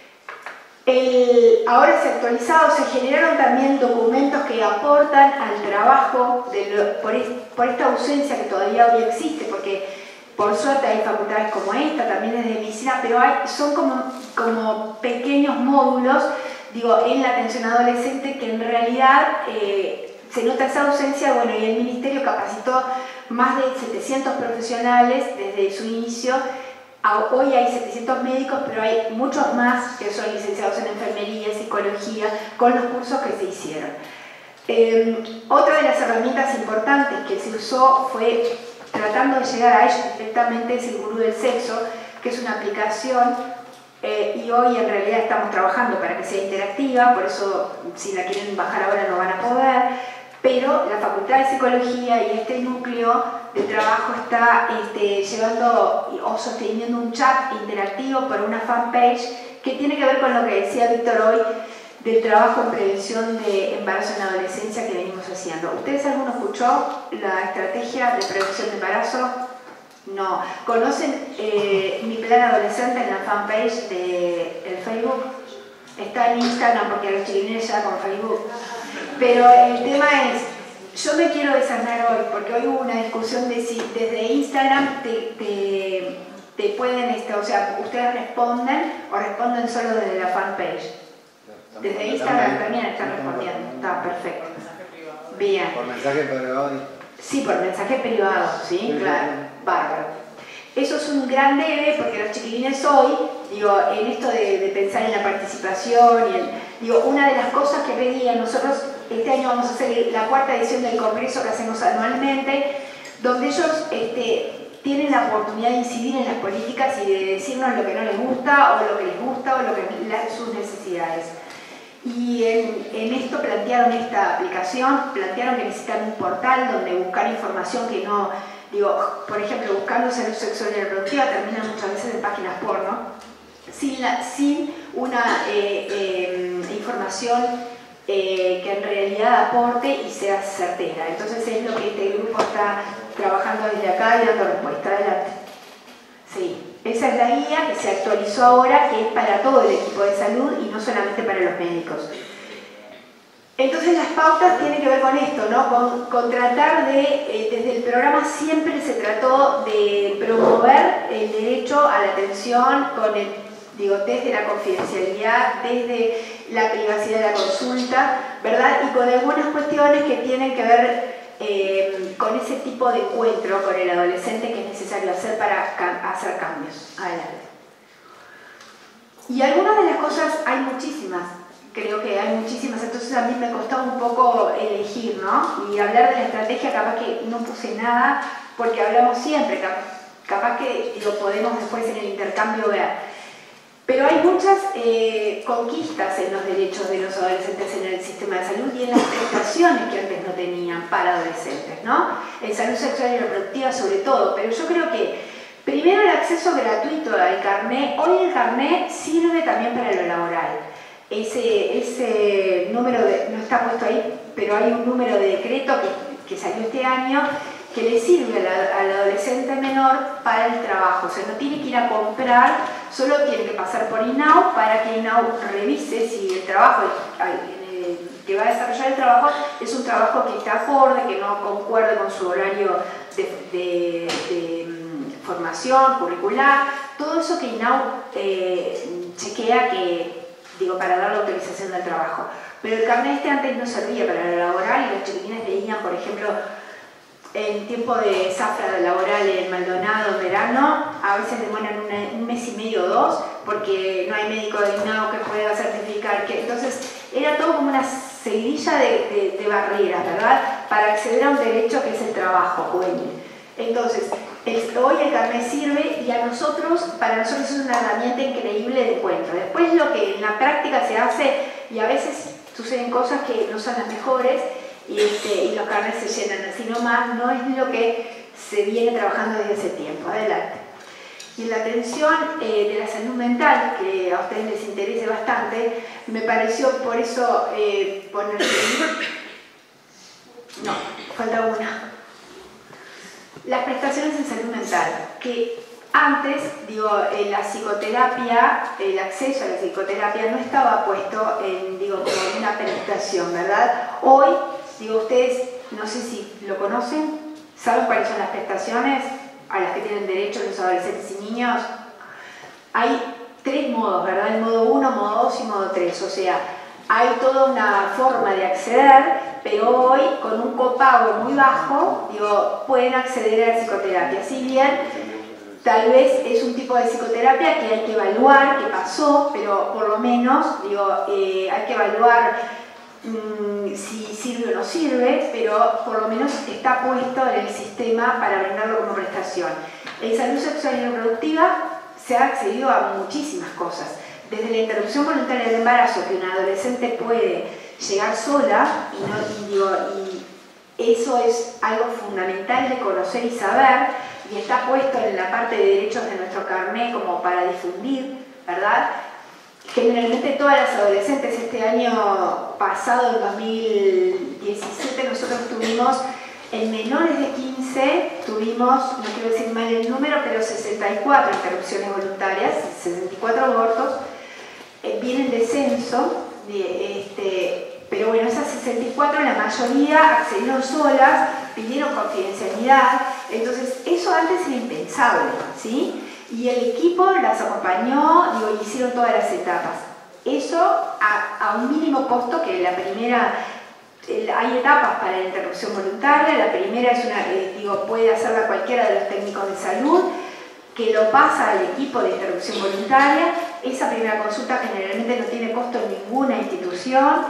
Ahora se actualizado, se generaron también documentos que aportan al trabajo por esta ausencia que todavía hoy existe, porque por suerte hay facultades como esta, también es de medicina, pero son como pequeños módulos, digo, en la atención adolescente que en realidad se nota esa ausencia, bueno, y el Ministerio capacitó más de 700 profesionales desde su inicio. Hoy hay 700 médicos, pero hay muchos más que son licenciados en enfermería, psicología, con los cursos que se hicieron. Otra de las herramientas importantes que se usó fue, tratando de llegar a ellos directamente, es el Gurú del Sexo, que es una aplicación, y hoy en realidad estamos trabajando para que sea interactiva, por eso si la quieren bajar ahora no van a poder, pero la Facultad de Psicología y este núcleo de trabajo está llevando o sosteniendo un chat interactivo por una fanpage que tiene que ver con lo que decía Víctor hoy del trabajo en prevención de embarazo en la adolescencia que venimos haciendo. ¿Ustedes alguno escuchó la estrategia de prevención de embarazo? No. ¿Conocen mi plan adolescente en la fanpage de Facebook? Está en Instagram porque a los chiquilines ya con Facebook. Pero el tema es, yo me quiero desarmar hoy, porque hoy hubo una discusión de si desde Instagram te pueden, o sea, ustedes responden o responden solo desde la fanpage. Desde Instagram también están respondiendo. Está perfecto. Bien. ¿Por mensaje privado? Sí, por mensaje privado, ¿sí? Claro. Bárbaro. Eso es un gran debe porque los chiquilines hoy, digo, en esto de pensar en la participación, digo, una de las cosas que pedían nosotros, este año vamos a hacer la 4ª edición del congreso que hacemos anualmente, donde ellos tienen la oportunidad de incidir en las políticas y de decirnos lo que no les gusta o lo que les gusta o sus necesidades. Y en esto plantearon esta aplicación, plantearon que necesitan un portal donde buscar información que no, digo, por ejemplo, buscando salud sexual y reproductiva terminan muchas veces en páginas porno, sin una información que en realidad aporte y sea certera. Entonces es lo que este grupo está trabajando desde acá y dando respuesta. Adelante. Sí. Esa es la guía que se actualizó ahora, que es para todo el equipo de salud y no solamente para los médicos. Entonces las pautas tienen que ver con esto, ¿no? Con tratar de, desde el programa siempre se trató de promover el derecho a la atención desde la confidencialidad, desde la privacidad de la consulta, ¿verdad? Y con algunas cuestiones que tienen que ver con ese tipo de encuentro con el adolescente que es necesario hacer para hacer cambios. Adelante. Y algunas de las cosas, hay muchísimas, creo que hay muchísimas, entonces a mí me costaba un poco elegir, ¿no? Y hablar de la estrategia, capaz que no puse nada, porque hablamos siempre, capaz que lo podemos después en el intercambio ver. Pero hay muchas conquistas en los derechos de los adolescentes en el sistema de salud y en las prestaciones que antes no tenían para adolescentes, ¿no? En salud sexual y reproductiva sobre todo, pero yo creo que primero el acceso gratuito al carnet. Hoy el carnet sirve también para lo laboral. Ese número, no está puesto ahí, pero hay un número de decreto que salió este año que le sirve al adolescente menor para el trabajo. O sea, no tiene que ir a comprar, solo tiene que pasar por INAU para que INAU revise si el trabajo que va a desarrollar el trabajo es un trabajo que está acorde, que no concuerde con su horario de formación curricular, todo eso que INAU chequea para dar la autorización del trabajo. Pero el carnet antes no servía para lo laboral y los chiquitines veían, por ejemplo, en tiempo de zafra laboral en Maldonado en verano, a veces demoran un mes y medio o 2 porque no hay médico de INAU que pueda certificar que. Entonces era todo como una seguidilla de barreras, ¿verdad? Para acceder a un derecho que es el trabajo juvenil. Entonces, hoy el carnet sirve y para nosotros es una herramienta increíble de encuentro. Después lo que en la práctica se hace, y a veces suceden cosas que no son las mejores, y los carnets se llenan así nomás, no es lo que se viene trabajando desde ese tiempo. Adelante. Y en la atención de la salud mental, que a ustedes les interese bastante, me pareció por eso poner... No, falta una. Las prestaciones en salud mental, que antes, digo, la psicoterapia, el acceso a la psicoterapia no estaba puesto en, digo, como una prestación, ¿verdad? Hoy, digo, ustedes, no sé si lo conocen, ¿saben cuáles son las prestaciones a las que tienen derecho los adolescentes y niños? Hay 3 modos, ¿verdad? El modo 1, modo 2 y modo 3, o sea, hay toda una forma de acceder, pero hoy con un copago muy bajo, digo, pueden acceder a la psicoterapia. Si bien tal vez es un tipo de psicoterapia que hay que evaluar qué pasó, pero por lo menos, digo, hay que evaluar si sirve o no sirve, pero por lo menos está puesto en el sistema para brindarlo como prestación. En salud sexual y reproductiva se ha accedido a muchísimas cosas. Desde la interrupción voluntaria del embarazo, que una adolescente puede llegar sola, y eso es algo fundamental de conocer y saber, y está puesto en la parte de derechos de nuestro carnet como para difundir, ¿verdad? Generalmente todas las adolescentes, este año pasado, en 2017, nosotros tuvimos, en menores de 15, tuvimos, no quiero decir mal el número, pero 64 interrupciones voluntarias, 64 abortos, viene en descenso, pero bueno, esas 64, la mayoría accedieron solas, pidieron confidencialidad, entonces eso antes era impensable, ¿sí? Y el equipo las acompañó, digo, y hicieron todas las etapas. Eso a un mínimo costo, que la primera, hay etapas para la interrupción voluntaria, la primera es puede hacerla cualquiera de los técnicos de salud, que lo pasa al equipo de interrupción voluntaria. Esa primera consulta generalmente no tiene costo en ninguna institución,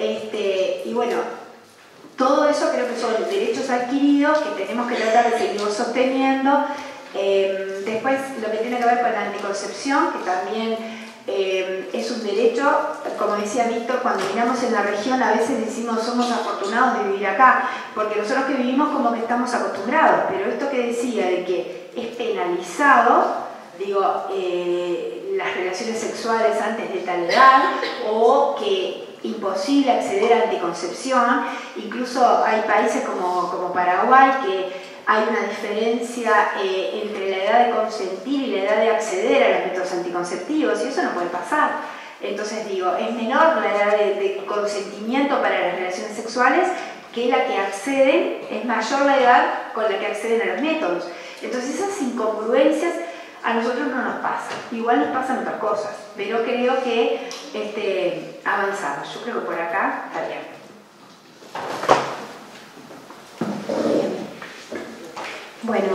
y bueno, todo eso creo que son derechos adquiridos que tenemos que tratar de seguir sosteniendo. Después, lo que tiene que ver con la anticoncepción, que también es un derecho, como decía Víctor, cuando miramos en la región a veces decimos somos afortunados de vivir acá, porque nosotros que vivimos como que estamos acostumbrados, pero esto que decía de que es penalizado, digo, las relaciones sexuales antes de tal edad, o que imposible acceder a anticoncepción, incluso hay países como Paraguay que hay una diferencia entre la edad de consentir y la edad de acceder a los métodos anticonceptivos, y eso no puede pasar. Entonces digo, es menor la edad de consentimiento para las relaciones sexuales que la que acceden, es mayor la edad con la que acceden a los métodos. Entonces esas incongruencias a nosotros no nos pasan, igual nos pasan otras cosas, pero creo que avanzamos. Yo creo que por acá está bien. Bueno,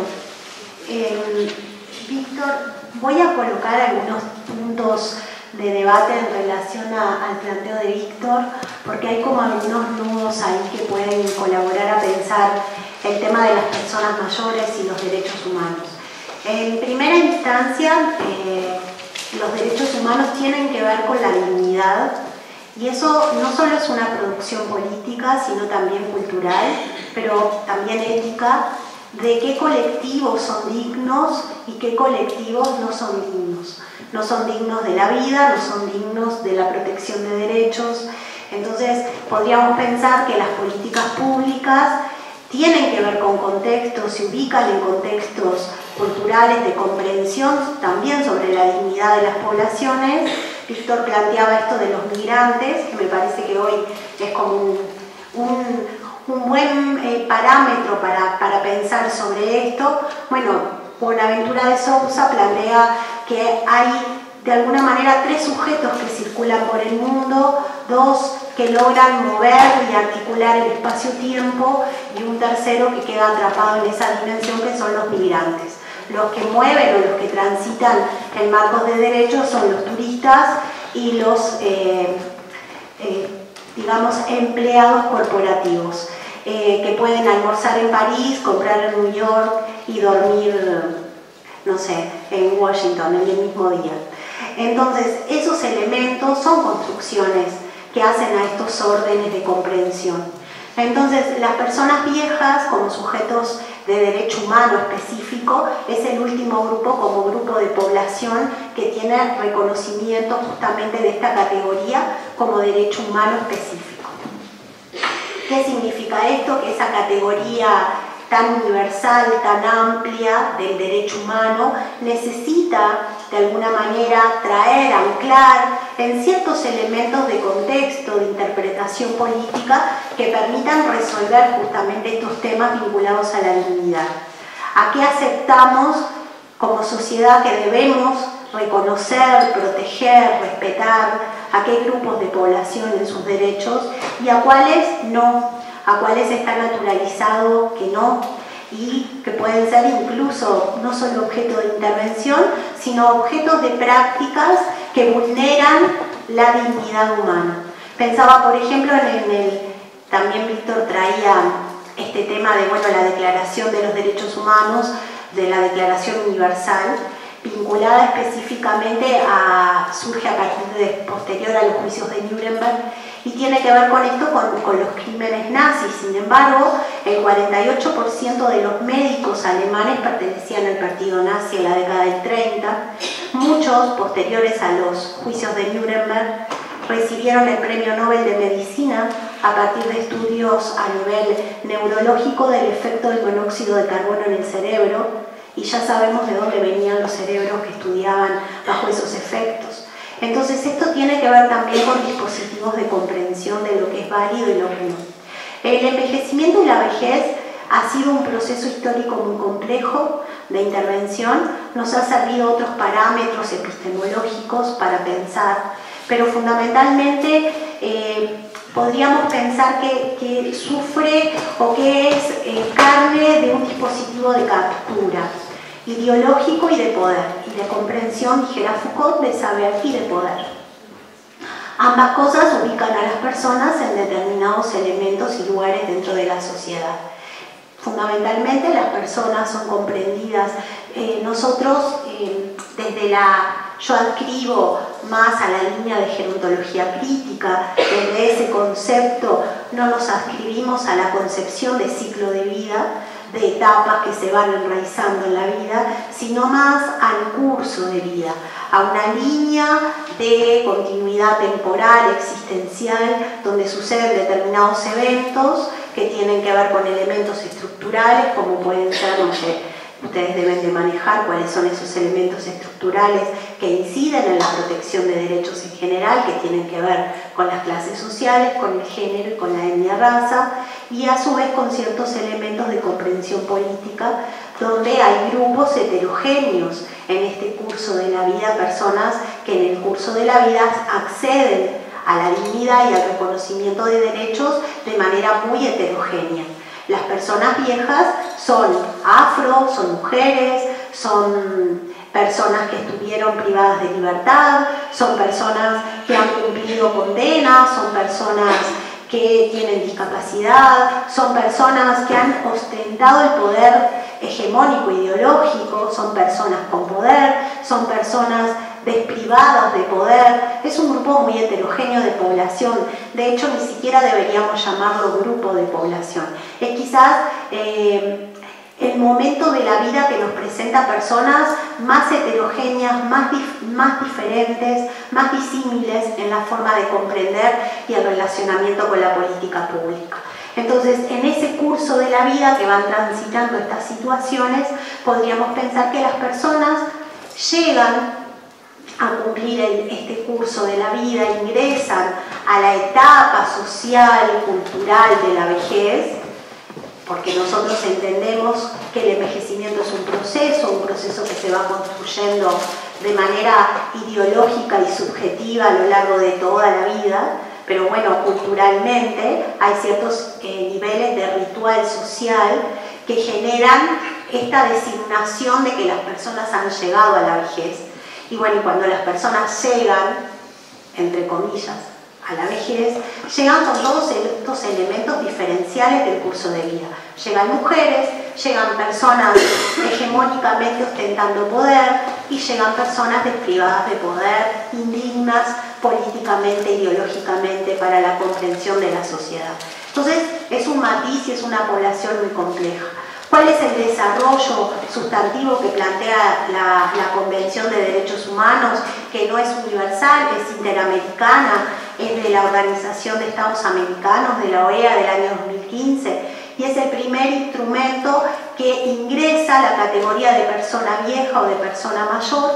Víctor, voy a colocar algunos puntos de debate en relación al planteo de Víctor, porque hay como algunos nudos ahí que pueden colaborar a pensar el tema de las personas mayores y los derechos humanos. En primera instancia, los derechos humanos tienen que ver con la dignidad, y eso no solo es una producción política, sino también cultural, pero también ética, de qué colectivos son dignos y qué colectivos no son dignos. No son dignos de la vida, no son dignos de la protección de derechos. Entonces, podríamos pensar que las políticas públicas tienen que ver con contextos, se ubican en contextos culturales de comprensión también sobre la dignidad de las poblaciones. Víctor planteaba esto de los migrantes, que me parece que hoy es como un buen parámetro para pensar sobre esto. Bueno, Buenaventura de Sousa plantea que hay de alguna manera 3 sujetos que circulan por el mundo, 2 que logran mover y articular el espacio-tiempo y un tercero que queda atrapado en esa dimensión, que son los migrantes. Los que mueven o los que transitan en marcos de derechos son los turistas y los digamos, empleados corporativos, que pueden almorzar en París, comprar en New York y dormir, no sé, en Washington en el mismo día. Entonces, esos elementos son construcciones que hacen a estos órdenes de comprensión. Entonces, las personas viejas como sujetos de derecho humano específico es el último grupo como grupo de población que tiene reconocimiento justamente de esta categoría como derecho humano específico. ¿Qué significa esto? Que esa categoría tan universal, tan amplia del derecho humano necesita de alguna manera traer, anclar en ciertos elementos de contexto, de interpretación política que permitan resolver justamente estos temas vinculados a la dignidad. ¿A qué aceptamos como sociedad que debemos reconocer, proteger, respetar? ¿A qué grupos de población en sus derechos? Y a cuáles no, a cuáles está naturalizado que no, y que pueden ser incluso no solo objeto de intervención, sino objetos de prácticas que vulneran la dignidad humana. Pensaba, por ejemplo, también Víctor traía este tema de, bueno, la Declaración de los Derechos Humanos, de la Declaración Universal, vinculada específicamente surge a partir de posterior a los juicios de Nuremberg, y tiene que ver con esto, con los crímenes nazis. Sin embargo, el 48% de los médicos alemanes pertenecían al partido nazi en la década del 30. Muchos, posteriores a los juicios de Nuremberg, recibieron el Premio Nobel de Medicina a partir de estudios a nivel neurológico del efecto del monóxido de carbono en el cerebro, y ya sabemos de dónde venían los cerebros que estudiaban bajo esos efectos. Entonces esto tiene que ver también con dispositivos de comprensión de lo que es válido y lo que no. El envejecimiento y la vejez ha sido un proceso histórico muy complejo de intervención, nos ha servido otros parámetros epistemológicos para pensar, pero fundamentalmente podríamos pensar que sufre o que es carne de un dispositivo de captura ideológico y de poder, y de comprensión, dijera Foucault, de saber y de poder. Ambas cosas ubican a las personas en determinados elementos y lugares dentro de la sociedad. Fundamentalmente las personas son comprendidas. Nosotros, yo adscribo más a la línea de gerontología crítica, desde ese concepto no nos adscribimos a la concepción de ciclo de vida, de etapas que se van enraizando en la vida, sino más al curso de vida, a una línea de continuidad temporal, existencial, donde suceden determinados eventos que tienen que ver con elementos estructurales, como pueden ser, no sé, ustedes deben de manejar cuáles son esos elementos estructurales que inciden en la protección de derechos en general, que tienen que ver con las clases sociales, con el género y con la etnia raza, y a su vez con ciertos elementos de comprensión política, donde hay grupos heterogéneos en este curso de la vida, personas que en el curso de la vida acceden a la dignidad y al reconocimiento de derechos de manera muy heterogénea. Las personas viejas son afro, son mujeres, son personas que estuvieron privadas de libertad, son personas que han cumplido condenas, son personas que tienen discapacidad, son personas que han ostentado el poder hegemónico ideológico, son personas con poder, son personas desprivadas de poder. Es un grupo muy heterogéneo de población. De hecho, ni siquiera deberíamos llamarlo grupo de población. Es quizás el momento de la vida que nos presenta personas más heterogéneas, más diferentes, más disímiles en la forma de comprender y el relacionamiento con la política pública. Entonces, en ese curso de la vida que van transitando estas situaciones, podríamos pensar que las personas llegan a cumplir este curso de la vida, ingresan a la etapa social y cultural de la vejez, porque nosotros entendemos que el envejecimiento es un proceso que se va construyendo de manera ideológica y subjetiva a lo largo de toda la vida, pero bueno, culturalmente hay ciertos niveles de ritual social que generan esta designación de que las personas han llegado a la vejez. Y bueno, cuando las personas llegan, entre comillas, a la vejez, llegan con todos estos elementos diferenciales del curso de vida. Llegan mujeres, llegan personas hegemónicamente ostentando poder y llegan personas desprivadas de poder, indignas políticamente, ideológicamente para la comprensión de la sociedad. Entonces es un matiz y es una población muy compleja. ¿Cuál es el desarrollo sustantivo que plantea la Convención de Derechos Humanos? Que no es universal, es interamericana, es de la Organización de Estados Americanos, de la OEA del año 2015, y es el primer instrumento que ingresa la categoría de persona vieja o de persona mayor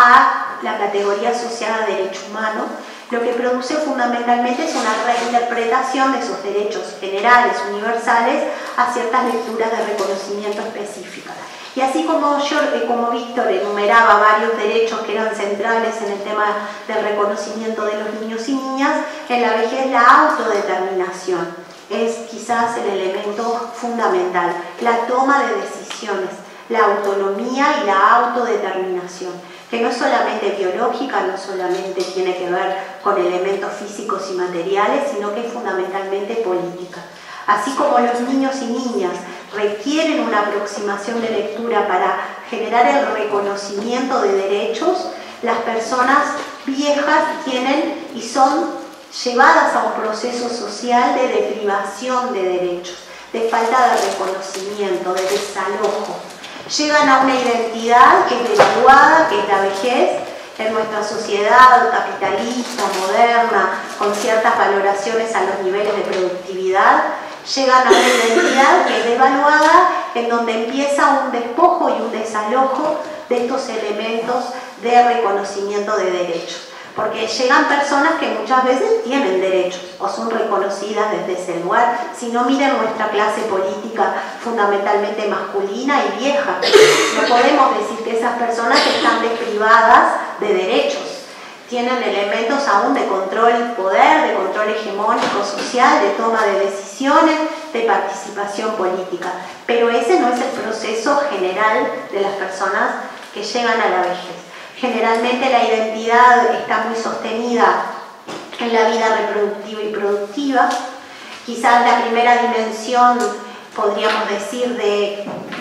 a la categoría asociada a derecho humano. Lo que produce fundamentalmente es una reinterpretación de esos derechos generales, universales, a ciertas lecturas de reconocimiento específicas. Y así como Víctor enumeraba varios derechos que eran centrales en el tema del reconocimiento de los niños y niñas, en la vejez la autodeterminación es quizás el elemento fundamental, la toma de decisiones, la autonomía y la autodeterminación, que no es solamente biológica, no solamente tiene que ver con elementos físicos y materiales, sino que es fundamentalmente política. Así como los niños y niñas requieren una aproximación de lectura para generar el reconocimiento de derechos, las personas viejas tienen y son llevadas a un proceso social de deprivación de derechos, de falta de reconocimiento, de desalojo. Llegan a una identidad que es devaluada, que es la vejez, en nuestra sociedad capitalista, moderna, con ciertas valoraciones a los niveles de productividad, llegan a una identidad que es devaluada, en donde empieza un despojo y un desalojo de estos elementos de reconocimiento de derechos. Porque llegan personas que muchas veces tienen derechos o son reconocidas desde ese lugar. Si no, miren nuestra clase política fundamentalmente masculina y vieja. No podemos decir que esas personas están desprivadas de derechos. Tienen elementos aún de control poder, de control hegemónico social, de toma de decisiones, de participación política. Pero ese no es el proceso general de las personas que llegan a la vejez. Generalmente la identidad está muy sostenida en la vida reproductiva y productiva. Quizás la primera dimensión, podríamos decir, de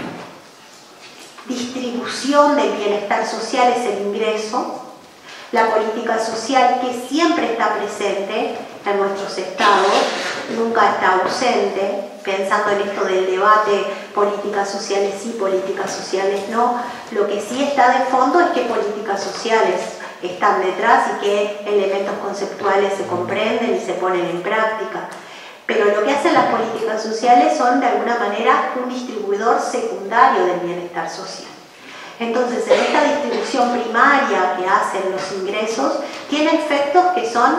distribución del bienestar social es el ingreso. La política social, que siempre está presente en nuestros estados, nunca está ausente, pensando en esto del debate, políticas sociales sí, políticas sociales no. Lo que sí está de fondo es que políticas sociales están detrás y que elementos conceptuales se comprenden y se ponen en práctica. Pero lo que hacen las políticas sociales son de alguna manera un distribuidor secundario del bienestar social. Entonces, en esta distribución primaria que hacen los ingresos, tiene efectos que son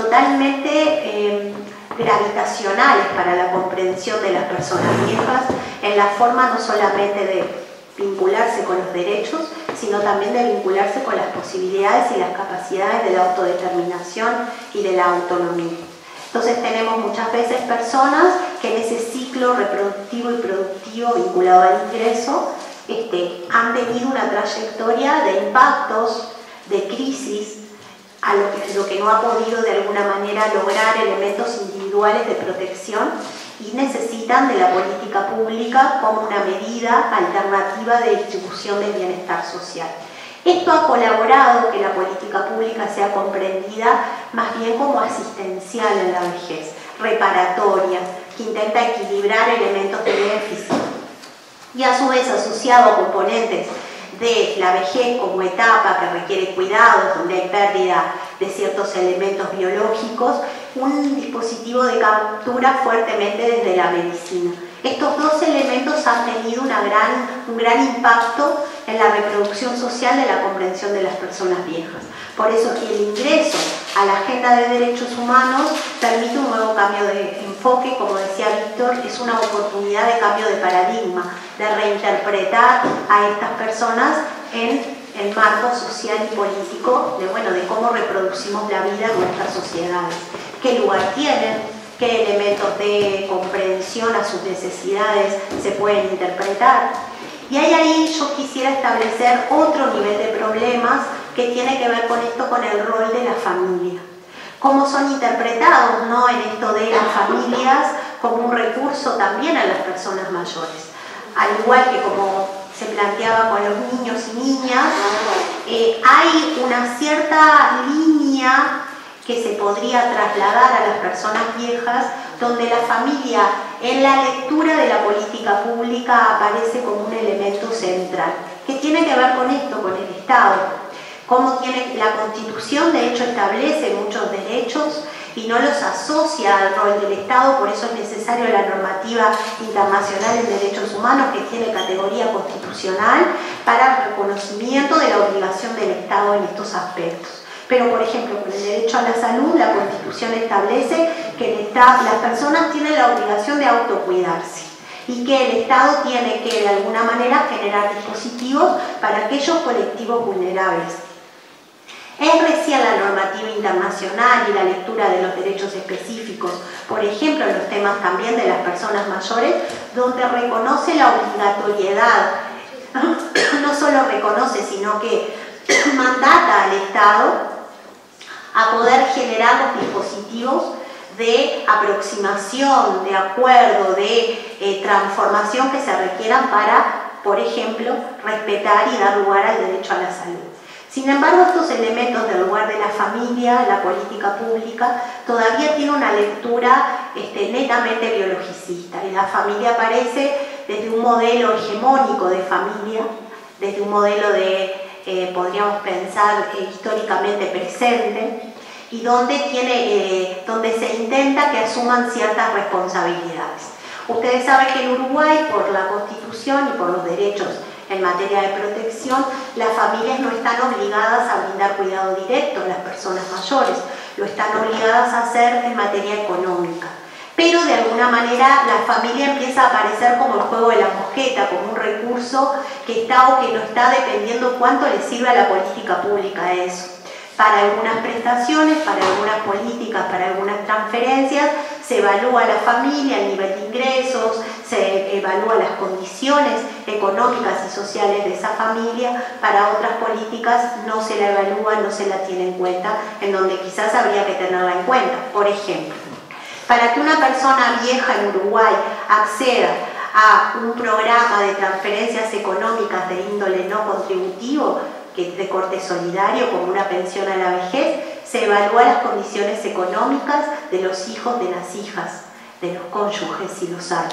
totalmente gravitacionales para la comprensión de las personas viejas, en la forma no solamente de vincularse con los derechos, sino también de vincularse con las posibilidades y las capacidades de la autodeterminación y de la autonomía. Entonces tenemos muchas veces personas que en ese ciclo reproductivo y productivo vinculado al ingreso han tenido una trayectoria de impactos, de crisis, a lo que no ha podido de alguna manera lograr elementos individuales de protección y necesitan de la política pública como una medida alternativa de distribución del bienestar social. Esto ha colaborado que la política pública sea comprendida más bien como asistencial en la vejez, reparatoria, que intenta equilibrar elementos de déficit y a su vez asociado a componentes de la vejez como etapa que requiere cuidados, donde hay pérdida de ciertos elementos biológicos, un dispositivo de captura fuertemente desde la medicina. Estos dos elementos han tenido un gran impacto en la reproducción social de la comprensión de las personas viejas. Por eso que el ingreso a la agenda de derechos humanos permite un nuevo cambio de enfoque, como decía Víctor, es una oportunidad de cambio de paradigma, de reinterpretar a estas personas en el marco social y político de cómo reproducimos la vida en nuestras sociedades, qué lugar tienen, qué elementos de comprensión a sus necesidades se pueden interpretar. Y ahí yo quisiera establecer otro nivel de problemas que tiene que ver con esto, con el rol de la familia. Cómo son interpretados, ¿no?, en esto de las familias como un recurso también a las personas mayores. Al igual que como se planteaba con los niños y niñas, hay una cierta línea que se podría trasladar a las personas viejas, donde la familia en la lectura de la política pública aparece como un elemento central, que tiene que ver con esto, con el Estado. Cómo tiene, la Constitución de hecho establece muchos derechos y no los asocia al rol del Estado, por eso es necesario la normativa internacional en derechos humanos que tiene categoría constitucional para el reconocimiento de la obligación del Estado en estos aspectos. Pero, por ejemplo, con el derecho a la salud, la Constitución establece que las personas tienen la obligación de autocuidarse y que el Estado tiene que, de alguna manera, generar dispositivos para aquellos colectivos vulnerables. Es recién la normativa internacional y la lectura de los derechos específicos, por ejemplo, en los temas también de las personas mayores, donde reconoce la obligatoriedad, no solo reconoce, sino que mandata al Estado a poder generar los dispositivos de aproximación, de acuerdo, de transformación que se requieran para, por ejemplo, respetar y dar lugar al derecho a la salud. Sin embargo, estos elementos del lugar de la familia, la política pública, todavía tiene una lectura netamente biologicista, y la familia aparece desde un modelo hegemónico de familia, desde un modelo de, podríamos pensar, históricamente presente, y donde se intenta que asuman ciertas responsabilidades. Ustedes saben que en Uruguay, por la Constitución y por los derechos en materia de protección, las familias no están obligadas a brindar cuidado directo a las personas mayores, lo están obligadas a hacer en materia económica. Pero de alguna manera la familia empieza a aparecer como el juego de la mosqueta, como un recurso que está o que no está, dependiendo cuánto le sirve a la política pública eso. Para algunas prestaciones, para algunas políticas, para algunas transferencias, se evalúa la familia, el nivel de ingresos, se evalúa las condiciones económicas y sociales de esa familia. Para otras políticas no se la evalúa, no se la tiene en cuenta, en donde quizás habría que tenerla en cuenta. Por ejemplo, para que una persona vieja en Uruguay acceda a un programa de transferencias económicas de índole no contributivo, que es de corte solidario, como una pensión a la vejez, se evalúan las condiciones económicas de los hijos, de las hijas, de los cónyuges, si los hay.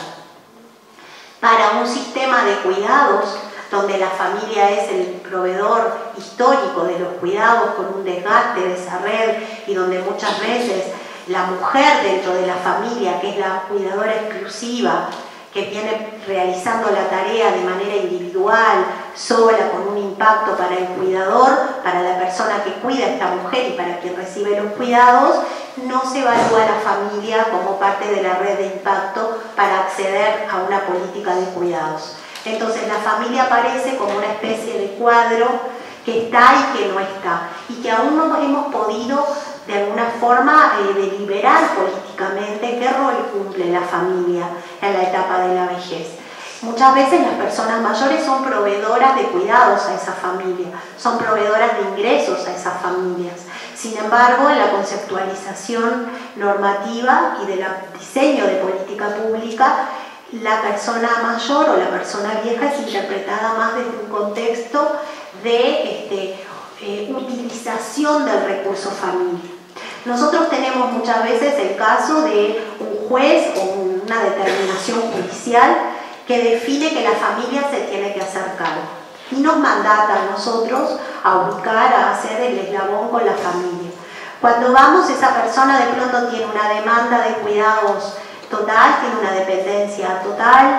Para un sistema de cuidados, donde la familia es el proveedor histórico de los cuidados, con un desgaste de esa red, y donde muchas veces la mujer dentro de la familia, que es la cuidadora exclusiva, que viene realizando la tarea de manera individual, sola, con un impacto para el cuidador, para la persona que cuida a esta mujer y para quien recibe los cuidados, no se evalúa la familia como parte de la red de impacto para acceder a una política de cuidados. Entonces la familia aparece como una especie de cuadro que está y que no está, y que aún no hemos podido de alguna forma deliberar políticamente qué rol cumple la familia en la etapa de la vejez. Muchas veces las personas mayores son proveedoras de cuidados a esa familia, son proveedoras de ingresos a esas familias. Sin embargo, en la conceptualización normativa y del diseño de política pública, la persona mayor o la persona vieja es interpretada más desde un contexto de utilización del recurso familia. Nosotros tenemos muchas veces el caso de un juez o una determinación judicial que define que la familia se tiene que hacer cargo y nos mandata a nosotros a ubicar, a hacer el eslabón con la familia. Cuando vamos, esa persona de pronto tiene una demanda de cuidados total, tiene una dependencia total.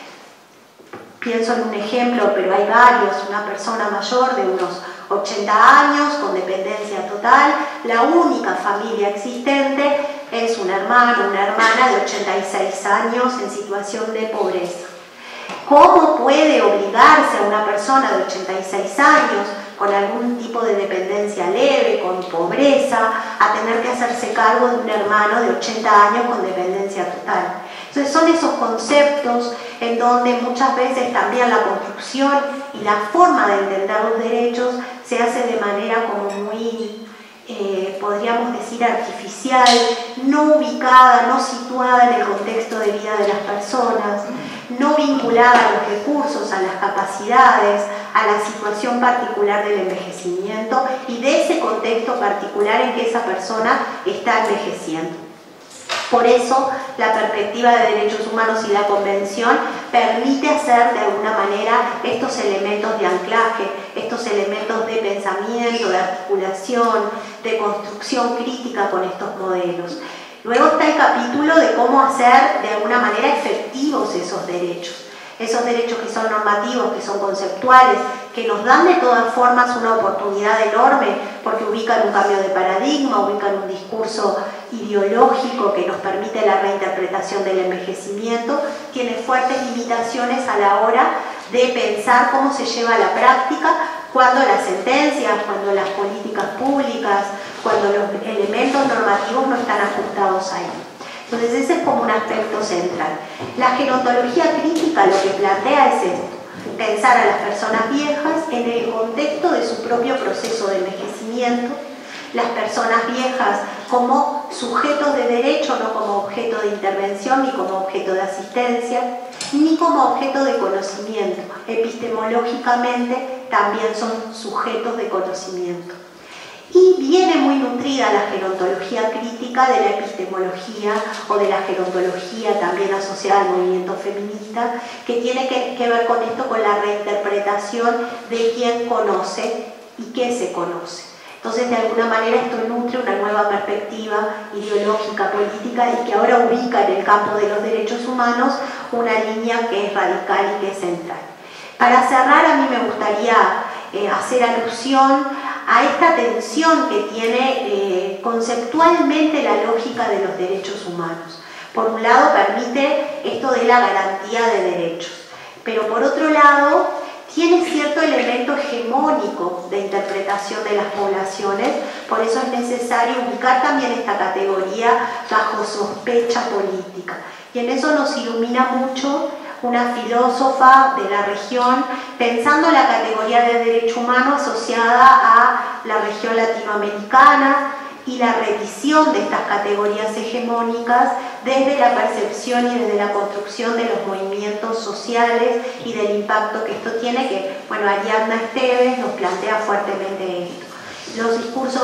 Pienso en un ejemplo, pero hay varios, una persona mayor de unos 80 años con dependencia total, la única familia existente es un hermano, una hermana de 86 años en situación de pobreza. ¿Cómo puede obligarse a una persona de 86 años con algún tipo de dependencia leve, con pobreza, a tener que hacerse cargo de un hermano de 80 años con dependencia total? Entonces son esos conceptos en donde muchas veces también la construcción y la forma de entender los derechos se hace de manera como muy, podríamos decir, artificial, no ubicada, no situada en el contexto de vida de las personas, no vinculada a los recursos, a las capacidades, a la situación particular del envejecimiento y de ese contexto particular en que esa persona está envejeciendo. Por eso, la perspectiva de derechos humanos y la Convención permite hacer de alguna manera estos elementos de anclaje, estos elementos de pensamiento, de articulación, de construcción crítica con estos modelos. Luego está el capítulo de cómo hacer de alguna manera efectivos esos derechos que son normativos, que son conceptuales, que nos dan de todas formas una oportunidad enorme porque ubican un cambio de paradigma, ubican un discurso ideológico que nos permite la reinterpretación del envejecimiento, tiene fuertes limitaciones a la hora de pensar cómo se lleva a la práctica cuando las sentencias, cuando las políticas públicas, cuando los elementos normativos no están ajustados ahí. Entonces ese es como un aspecto central. La gerontología crítica lo que plantea es esto, pensar a las personas viejas en el contexto de su propio proceso de envejecimiento, las personas viejas como sujetos de derecho, no como objeto de intervención ni como objeto de asistencia, ni como objeto de conocimiento. Epistemológicamente también son sujetos de conocimiento. Y viene muy nutrida la gerontología crítica de la epistemología o de la gerontología también asociada al movimiento feminista, que tiene que ver con esto, con la reinterpretación de quién conoce y qué se conoce. Entonces, de alguna manera, esto nutre una nueva perspectiva ideológica, política, y que ahora ubica en el campo de los derechos humanos una línea que es radical y que es central. Para cerrar, a mí me gustaría hacer alusión a esta tensión que tiene conceptualmente la lógica de los derechos humanos. Por un lado, permite esto de la garantía de derechos, pero por otro lado, tiene cierto elemento hegemónico de interpretación de las poblaciones, por eso es necesario ubicar también esta categoría bajo sospecha política. Y en eso nos ilumina mucho una filósofa de la región, pensando la categoría de derecho humano asociada a la región latinoamericana y la revisión de estas categorías hegemónicas desde la percepción y desde la construcción de los movimientos sociales y del impacto que esto tiene, que, bueno, Ariadna Esteves nos plantea fuertemente esto. El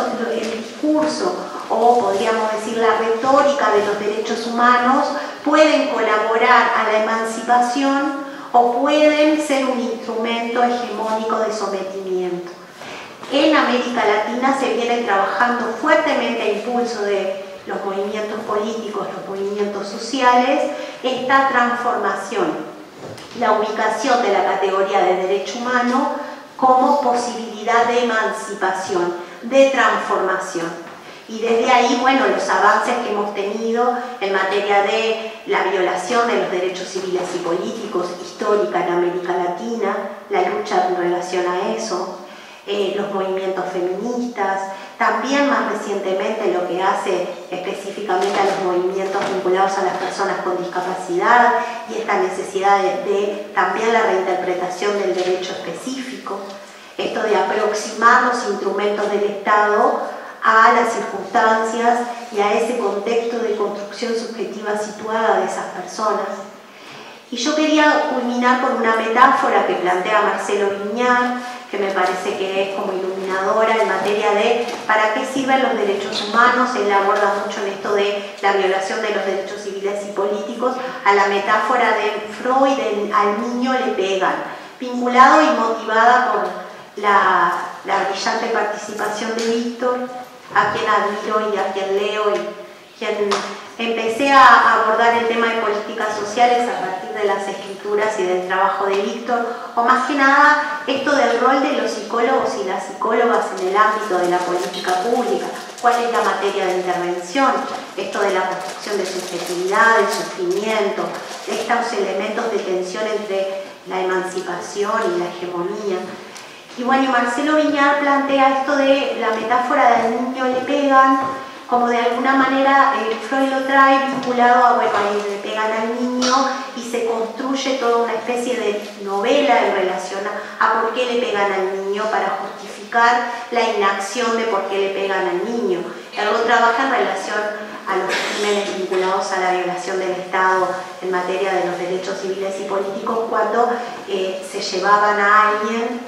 discurso, o podríamos decir la retórica de los derechos humanos, pueden colaborar a la emancipación o pueden ser un instrumento hegemónico de sometimiento. En América Latina se viene trabajando fuertemente a impulso de los movimientos políticos, los movimientos sociales, esta transformación, la ubicación de la categoría de derecho humano como posibilidad de emancipación, de transformación. Y desde ahí, bueno, los avances que hemos tenido en materia de la violación de los derechos civiles y políticos histórica en América Latina, la lucha en relación a eso, los movimientos feministas, también más recientemente lo que hace específicamente a los movimientos vinculados a las personas con discapacidad y esta necesidad de también la reinterpretación del derecho específico, esto de aproximar los instrumentos del Estado a las circunstancias y a ese contexto de construcción subjetiva situada de esas personas. Y yo quería culminar con una metáfora que plantea Marcelo Viñar, que me parece que es como iluminadora en materia de para qué sirven los derechos humanos. Él aborda mucho en esto de la violación de los derechos civiles y políticos a la metáfora de Freud, al niño le pegan, vinculado y motivada por la brillante participación de Víctor, a quien admiro y a quien leo y quien empecé a abordar el tema de políticas sociales a partir de las escrituras y del trabajo de Víctor, o más que nada esto del rol de los psicólogos y las psicólogas en el ámbito de la política pública, cuál es la materia de intervención, esto de la construcción de subjetividad, del sufrimiento, estos elementos de tensión entre la emancipación y la hegemonía. Y bueno, Marcelo Viñar plantea esto de la metáfora del niño le pegan, como de alguna manera Freud lo trae vinculado a, bueno, ahí le pegan al niño y se construye toda una especie de novela en relación a por qué le pegan al niño para justificar la inacción de por qué le pegan al niño. Luego trabaja en relación a los crímenes vinculados a la violación del Estado en materia de los derechos civiles y políticos cuando se llevaban a alguien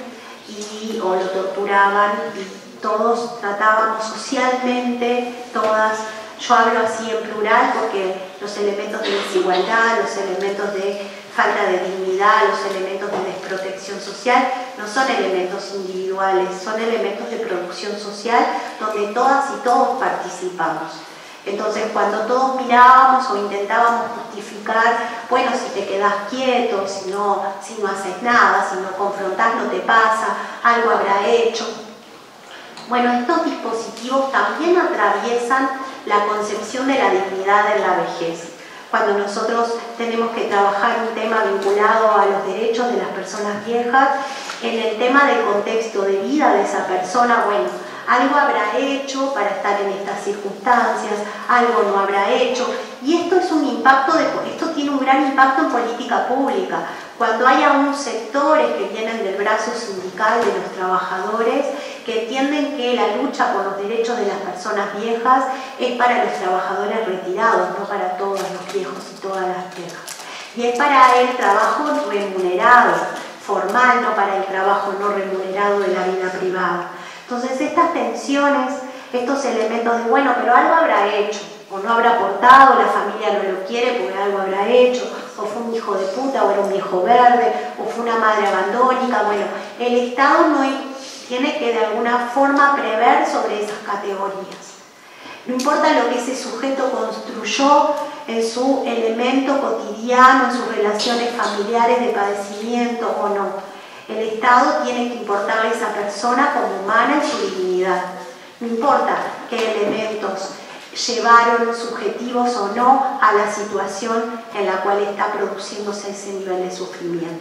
o lo torturaban, y todos tratábamos socialmente, todas, yo hablo así en plural porque los elementos de desigualdad, los elementos de falta de dignidad, los elementos de desprotección social no son elementos individuales, son elementos de producción social donde todas y todos participamos. Entonces, cuando todos mirábamos o intentábamos justificar, bueno, si te quedas quieto, si no haces nada, si no confrontás, no te pasa, algo habrá hecho. Bueno, estos dispositivos también atraviesan la concepción de la dignidad en la vejez. Cuando nosotros tenemos que trabajar un tema vinculado a los derechos de las personas viejas, en el tema del contexto de vida de esa persona, bueno, algo habrá hecho para estar en estas circunstancias, algo no habrá hecho, y esto es un impacto esto tiene un gran impacto en política pública. Cuando hay aún sectores que vienen del brazo sindical de los trabajadores que entienden que la lucha por los derechos de las personas viejas es para los trabajadores retirados, no para todos los viejos y todas las viejas. Y es para el trabajo remunerado, formal, no para el trabajo no remunerado de la vida privada. Entonces estas tensiones, estos elementos de, bueno, pero algo habrá hecho, o no habrá aportado, la familia no lo quiere porque algo habrá hecho, o fue un hijo de puta, o era un viejo verde, o fue una madre abandónica. Bueno, el Estado no tiene que de alguna forma prever sobre esas categorías. No importa lo que ese sujeto construyó en su elemento cotidiano, en sus relaciones familiares de padecimiento o no. El Estado tiene que importarle a esa persona como humana en su dignidad. No importa qué elementos llevaron subjetivos o no a la situación en la cual está produciéndose ese nivel de sufrimiento.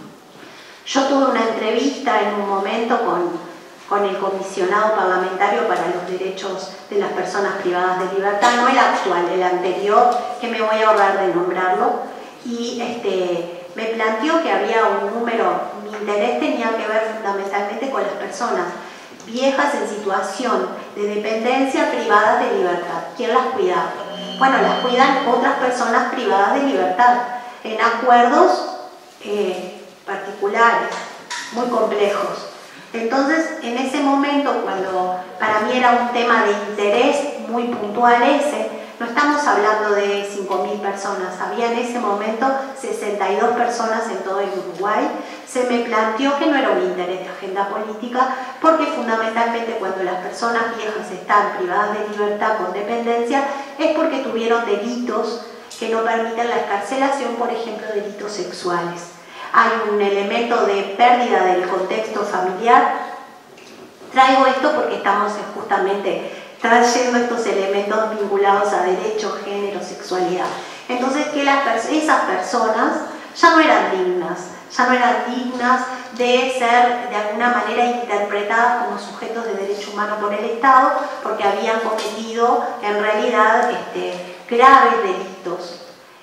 Yo tuve una entrevista en un momento con el comisionado parlamentario para los derechos de las personas privadas de libertad, no el actual, el anterior, que me voy a ahorrar de nombrarlo, y me planteó que había un número, mi interés tenía que ver fundamentalmente con las personas viejas en situación de dependencia privadas de libertad. ¿Quién las cuidaba? Bueno, las cuidan otras personas privadas de libertad en acuerdos particulares, muy complejos. Entonces, en ese momento, cuando para mí era un tema de interés muy puntual ese, no estamos hablando de 5.000 personas, había en ese momento 62 personas en todo el Uruguay, se me planteó que no era un interés de agenda política, porque fundamentalmente cuando las personas viejas están privadas de libertad con dependencia, es porque tuvieron delitos que no permiten la excarcelación, por ejemplo, delitos sexuales. Hay un elemento de pérdida del contexto familiar. Traigo esto porque estamos justamente trayendo estos elementos vinculados a derechos, género, sexualidad. Entonces, que esas personas ya no eran dignas de ser de alguna manera interpretadas como sujetos de derecho humano por el Estado, porque habían cometido en realidad graves delitos.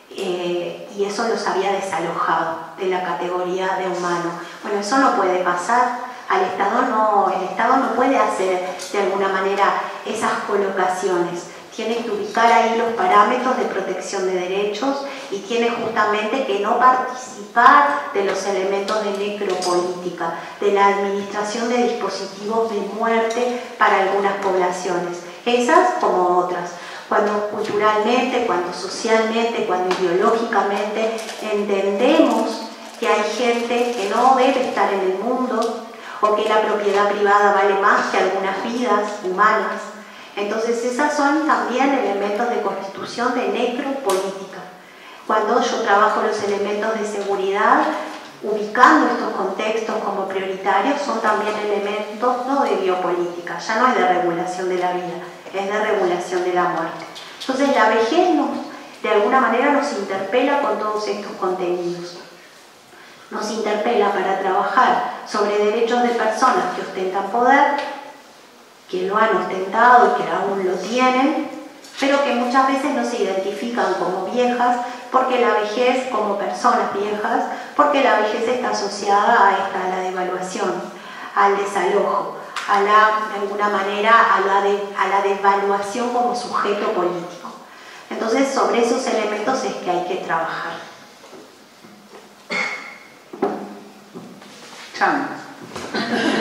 Y eso los había desalojado de la categoría de humano. Bueno, eso no puede pasar. El Estado no puede hacer de alguna manera esas colocaciones. Tiene que ubicar ahí los parámetros de protección de derechos y tiene justamente que no participar de los elementos de necropolítica, de la administración de dispositivos de muerte para algunas poblaciones, esas como otras. Cuando culturalmente, cuando socialmente, cuando ideológicamente entendemos que hay gente que no debe estar en el mundo o que la propiedad privada vale más que algunas vidas humanas, entonces esas son también elementos de constitución de necropolítica. Cuando yo trabajo los elementos de seguridad, ubicando estos contextos como prioritarios, son también elementos no de biopolítica, ya no es de regulación de la vida, es de regulación de la muerte. Entonces la vejez de alguna manera nos interpela con todos estos contenidos. Nos interpela para trabajar sobre derechos de personas que ostentan poder, que lo han ostentado y que aún lo tienen, pero que muchas veces no se identifican como viejas, porque la vejez, como personas viejas, porque la vejez está asociada a la devaluación, al desalojo, de alguna manera a la devaluación como sujeto político. Entonces, sobre esos elementos es que hay que trabajar. Chan.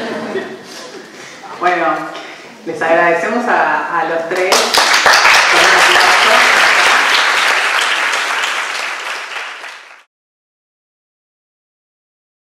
Bueno, les agradecemos a los tres.